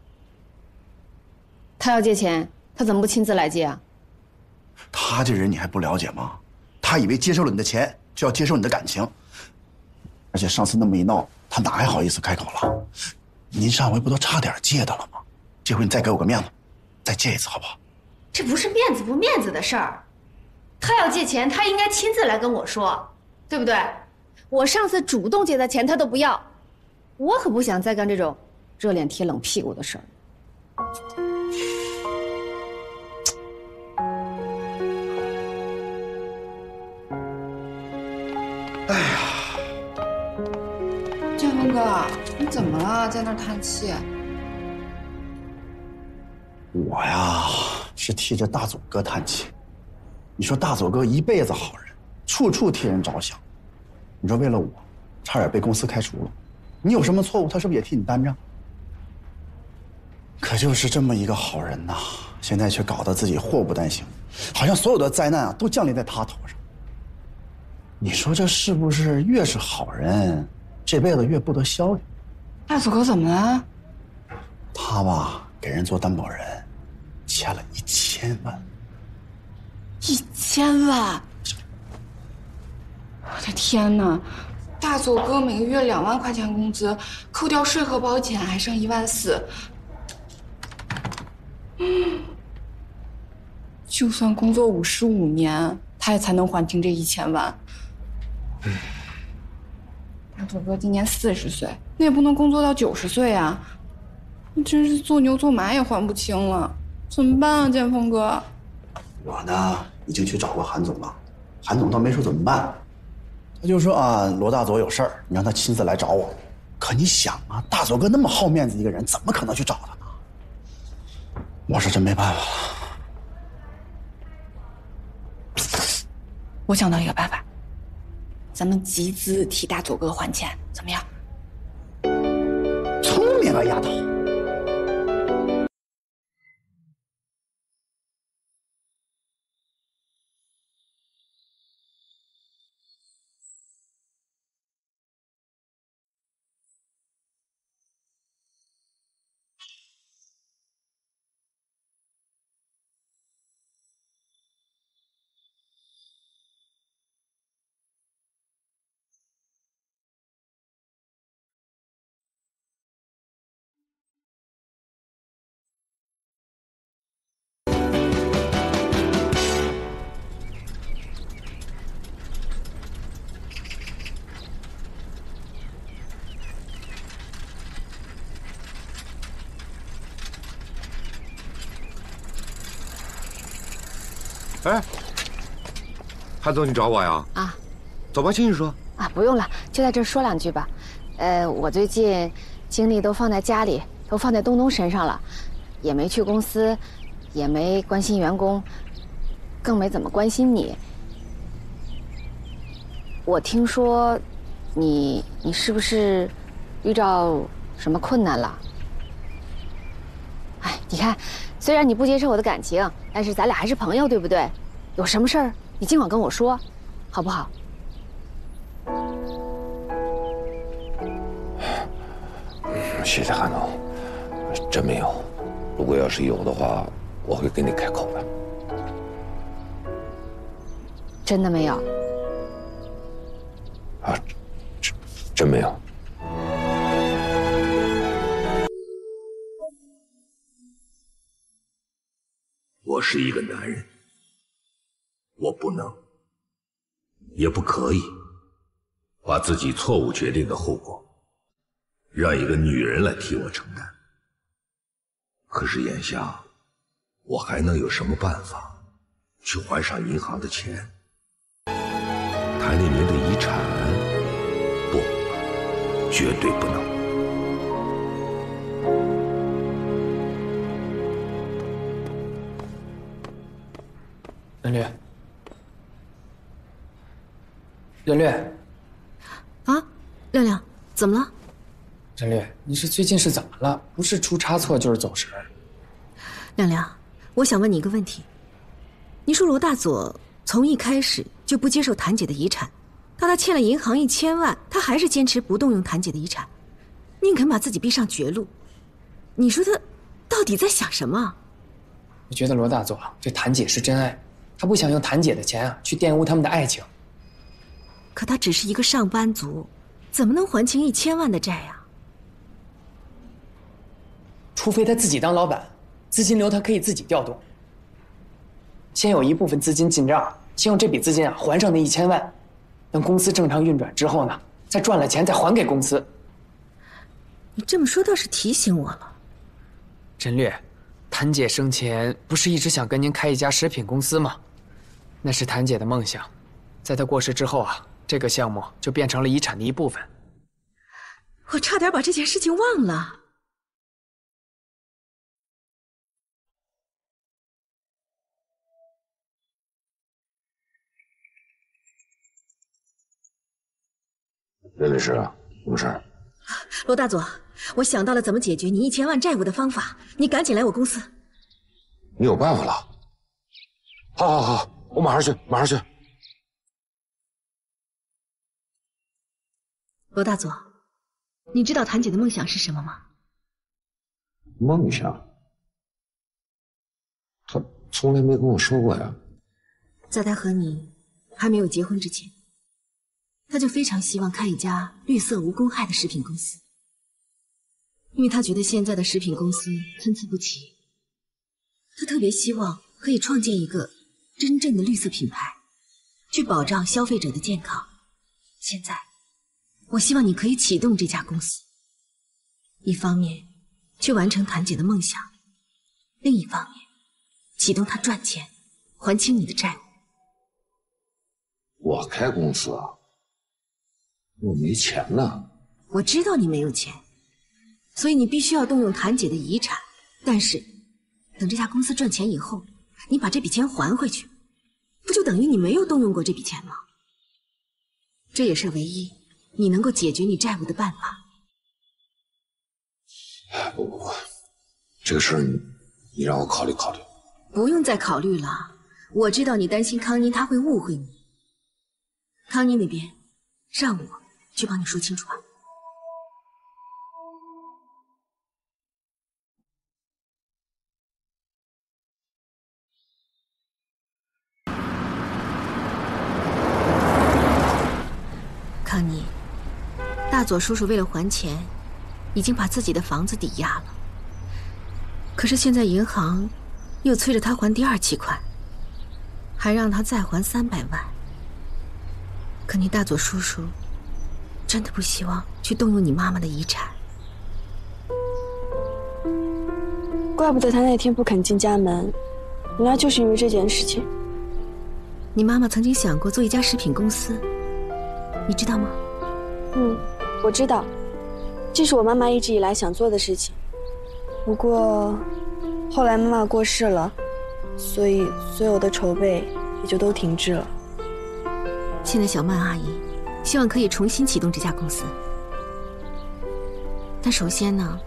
S8: 他要借钱，他怎么不亲自来借啊？
S7: 他这人你还不了解吗？他以为接受了你的钱就要接受你的感情，而且上次那么一闹，他哪还好意思开口了？您上回不都差点借的了吗？这回你再给我个面子，再借一次好不好？
S8: 这不是面子不面子的事儿，他要借钱，他应该亲自来跟我说，对不对？我上次主动借他钱，他都不要，我可不想再干这种热脸贴冷屁股的事儿。
S9: 哎呀，建峰哥，你怎么了？在那儿叹气？
S7: 我呀，是替这大佐哥叹气。你说大佐哥一辈子好人，处处替人着想。你说为了我，差点被公司开除了。你有什么错误，他是不是也替你担着？可就是这么一个好人呐，现在却搞得自己祸不单行，好像所有的灾难啊都降临在他头上。你说这是不是越是好人，这辈子越不得消停？
S9: 大佐哥怎么了？
S7: 他吧，给人做担保人，欠了一千万。
S9: 一千万！我的天哪！大佐哥每个月两万块钱工资，扣掉税和保险还剩一万四。嗯，就算工作五十五年，他也才能还清这一千万。大佐哥今年四十岁，那也不能工作到九十岁啊！你真是做牛做马也还不清了，怎么办啊，建峰哥？
S7: 我呢，已经去找过韩总了，韩总倒没说怎么办，他就说啊，罗大佐有事儿，你让他亲自来找我。可你想啊，大佐哥那么好面子一个人，怎么可能去找他呢？我是真没办法了。
S9: 我想到一个办法，咱们集资替大佐哥还钱，怎么样？
S7: 聪明啊，丫头。
S15: 哎，韩总，你找我呀？
S8: 啊，
S15: 走吧，进去说。
S8: 啊，不用了，就在这儿说两句吧。呃，我最近精力都放在家里，都放在东东身上了，也没去公司，也没关心员工，更没怎么关心你。我听说，你你是不是遇到什么困难了？哎，你看，虽然你不接受我的感情，但是咱俩还是朋友，对不对？有什么事儿你尽管跟我说，好不好？
S15: 谢谢韩总，真没有。如果要是有的话，我会跟你开口的。
S8: 真的没有？
S15: 啊，真真没有。
S6: 我是一个男人，我不能，也不可以，把自己错误决定的后果，让一个女人来替我承担。可是眼下，我还能有什么办法去还上银行的钱？谭丽明的遗产，不，绝对不能。
S14: 任略，任略，
S18: 啊，亮亮，怎么了？
S14: 任略，你是最近是怎么了？不是出差错就是走神。
S18: 亮亮，我想问你一个问题。你说罗大佐从一开始就不接受谭姐的遗产，到他欠了银行一千万，他还是坚持不动用谭姐的遗产，宁肯把自己逼上绝路。你说他到底在想什么？
S14: 我觉得罗大佐对谭姐是真爱，他不想用谭姐的钱啊去玷污他们的爱情。
S18: 可他只是一个上班族，怎么能还清一千万的债呀？
S14: 除非他自己当老板，资金流他可以自己调动。先有一部分资金进账，先用这笔资金啊还上那一千万，等公司正常运转之后呢，再赚了钱再还给公司。
S18: 你这么说倒是提醒我了。
S14: 陈略，谭姐生前不是一直想跟您开一家食品公司吗？那是谭姐的梦想，在她过世之后啊，这个项目就变成了遗产的一部分。
S18: 我差点把这件事情忘了。
S15: 任律师，什么事儿？
S18: 罗大佐，我想到了怎么解决你一千万债务的方法，你赶紧来我公司。
S15: 你有办法了？好，好，好，我马上去，马上去。
S18: 罗大佐，你知道谭姐的梦想是什么吗？
S15: 梦想？他从来没跟我说过呀。
S18: 在他和你还没有结婚之前，他就非常希望开一家绿色无公害的食品公司，因为他觉得现在的食品公司参差不齐，他特别希望可以创建一个真正的绿色品牌，去保障消费者的健康。现在，我希望你可以启动这家公司，一方面去完成谭姐的梦想，另一方面启动她赚钱，还清你的债务。
S15: 我开公司啊？我没钱呢。
S18: 我知道你没有钱，所以你必须要动用谭姐的遗产。但是，等这家公司赚钱以后，你把这笔钱还回去，不就等于你没有动用过这笔钱吗？这也是唯一你能够解决你债务的办法。
S15: 不不不，这个事儿你你让我考虑考虑。
S18: 不用再考虑了，我知道你担心康妮她会误会你。康妮那边，让我去帮你说清楚吧。康妮，大佐叔叔为了还钱，已经把自己的房子抵押了。可是现在银行又催着他还第二期款，还让他再还三百万。可你大佐叔叔真的不希望去动用你妈妈的遗产。
S16: 怪不得他那天不肯进家门，原来就是因为这件事情。
S18: 你妈妈曾经想过做一家食品公司，你知道吗？
S5: 嗯，我知道，这是我妈妈一直以来想做的事情。不过，后来妈妈过世了，所以所有的筹备也就都停滞了。
S18: 现在小曼阿姨希望可以重新启动这家公司，但首先呢，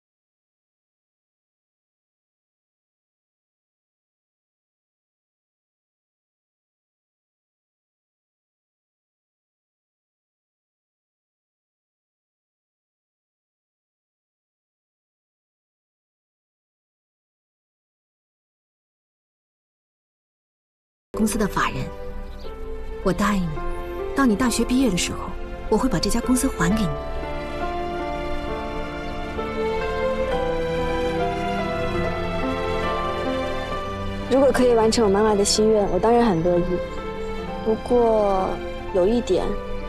S18: 公司的法人，我答应你，到你大学毕业的时候，我会把这家公司还给你。
S5: 如果可以完成我妈妈的心愿，我当然很乐意。不过有一点，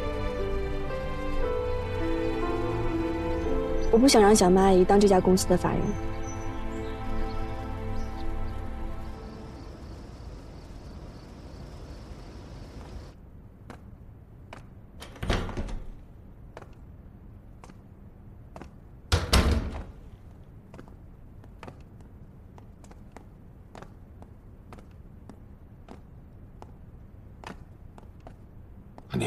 S5: 我不想让小曼阿姨当这家公司的法人。
S15: 你，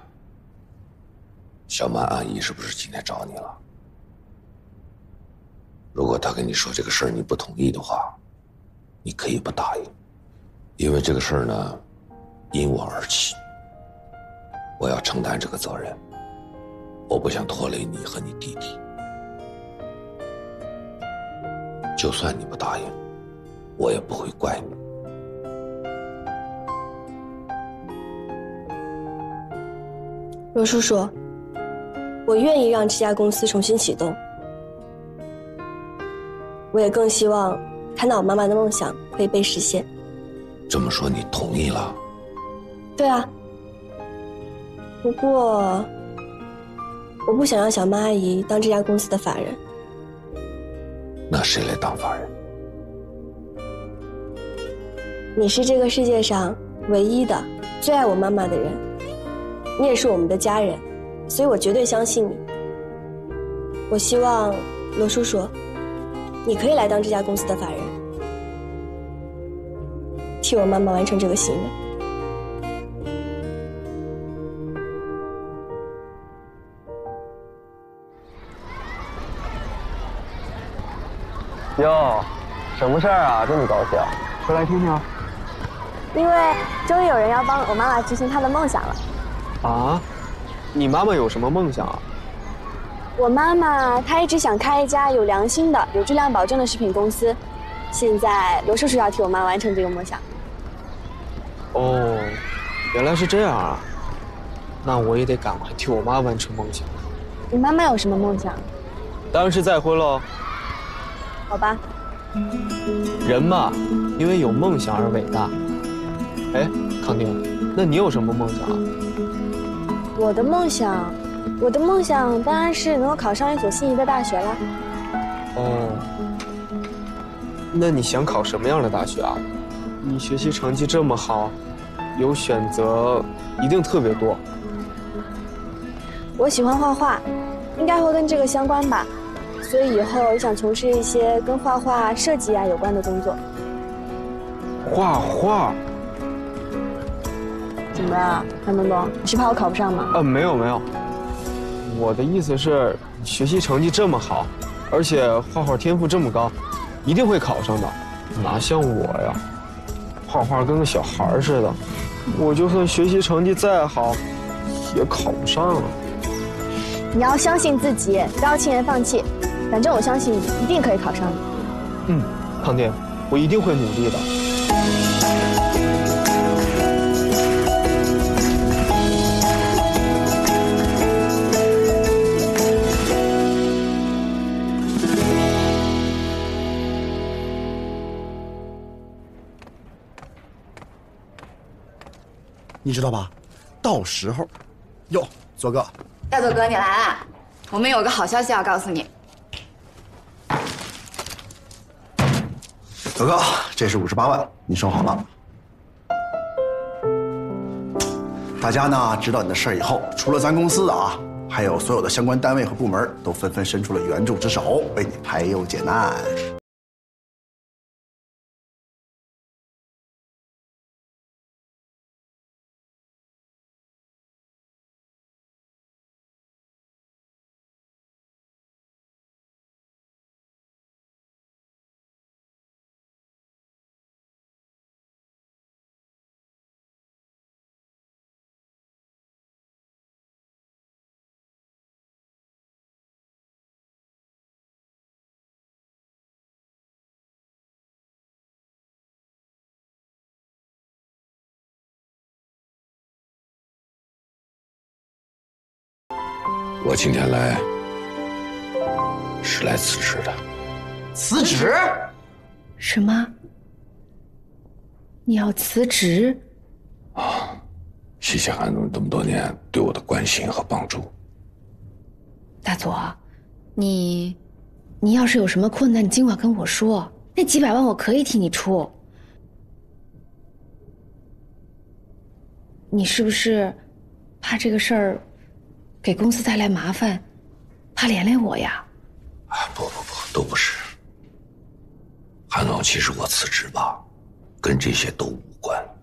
S15: 小曼阿姨是不是今天找你了？如果她跟你说这个事儿你不同意的话，你可以不答应，因为这个事儿呢，因我而起，我要承担这个责任，我不想拖累你和你弟弟。就算你不答应，我也不会怪你。
S5: 罗叔叔，我愿意让这家公司重新启动，我也更希望看到我妈妈的梦想可以被实现。
S15: 这么说，你同意了？
S5: 对啊，不过我不想让小曼阿姨当这家公司的法人。
S15: 那谁来当法人？
S5: 你是这个世界上唯一的最爱我妈妈的人。你也是我们的家人，所以我绝对相信你。我希望罗叔叔，你可以来当这家公司的法人，替我妈妈完成这个心
S10: 愿。哟，什么事儿啊？这么高兴，说来听听。
S5: 因为终于有人要帮我妈妈执行她的梦想了。
S10: 啊，你妈妈有什么梦想啊？
S5: 我妈妈她一直想开一家有良心的、有质量保证的食品公司，现在罗叔叔要替我妈完成这个梦想。
S10: 哦，原来是这样啊，那我也得赶快替我妈完成梦想。
S5: 你妈妈有什么梦想？
S10: 当然是再婚喽。
S5: 好吧。
S10: 人嘛，因为有梦想而伟大。哎，康定，那你有什么梦想啊？
S5: 我的梦想，我的梦想当然是能够考上一所心仪的大学了。
S10: 哦，那你想考什么样的大学啊？你学习成绩这么好，有选择一定特别多。
S5: 我喜欢画画，应该会跟这个相关吧，所以以后也想从事一些跟画画、设计啊有关的工作。
S10: 画画？
S5: 怎么了，韩东东？你是怕我考不上吗？
S10: 啊，没有没有，我的意思是，学习成绩这么好，而且画画天赋这么高，一定会考上的。哪像我呀，画画跟个小孩似的，我就算学习成绩再好，也考不上啊。
S5: 你要相信自己，不要轻言放弃。反正我相信你一定可以考上的。
S10: 嗯，康定，我一定会努力的。
S7: 你知道吧？到时候，哟，左哥，
S9: 大左哥你来啦！我们有个好消息要告诉你。
S7: 左哥，这是五十八万，你收好了。 大家呢知道你的事儿以后，除了咱公司啊，还有所有的相关单位和部门都纷纷伸出了援助之手，为你排忧解难。
S15: 我今天来是来辞职的。
S1: 辞职？
S13: 什么？你要辞职？
S15: 啊，谢谢韩总这么多年对我的关心和帮助。
S13: 大佐，你，你要是有什么困难，你尽管跟我说，那几百万我可以替你出。你是不是怕这个事儿给公司带来麻烦，怕连累我呀？
S15: 啊，不不不，都不是。韩总，其实我辞职吧，跟这些都无关。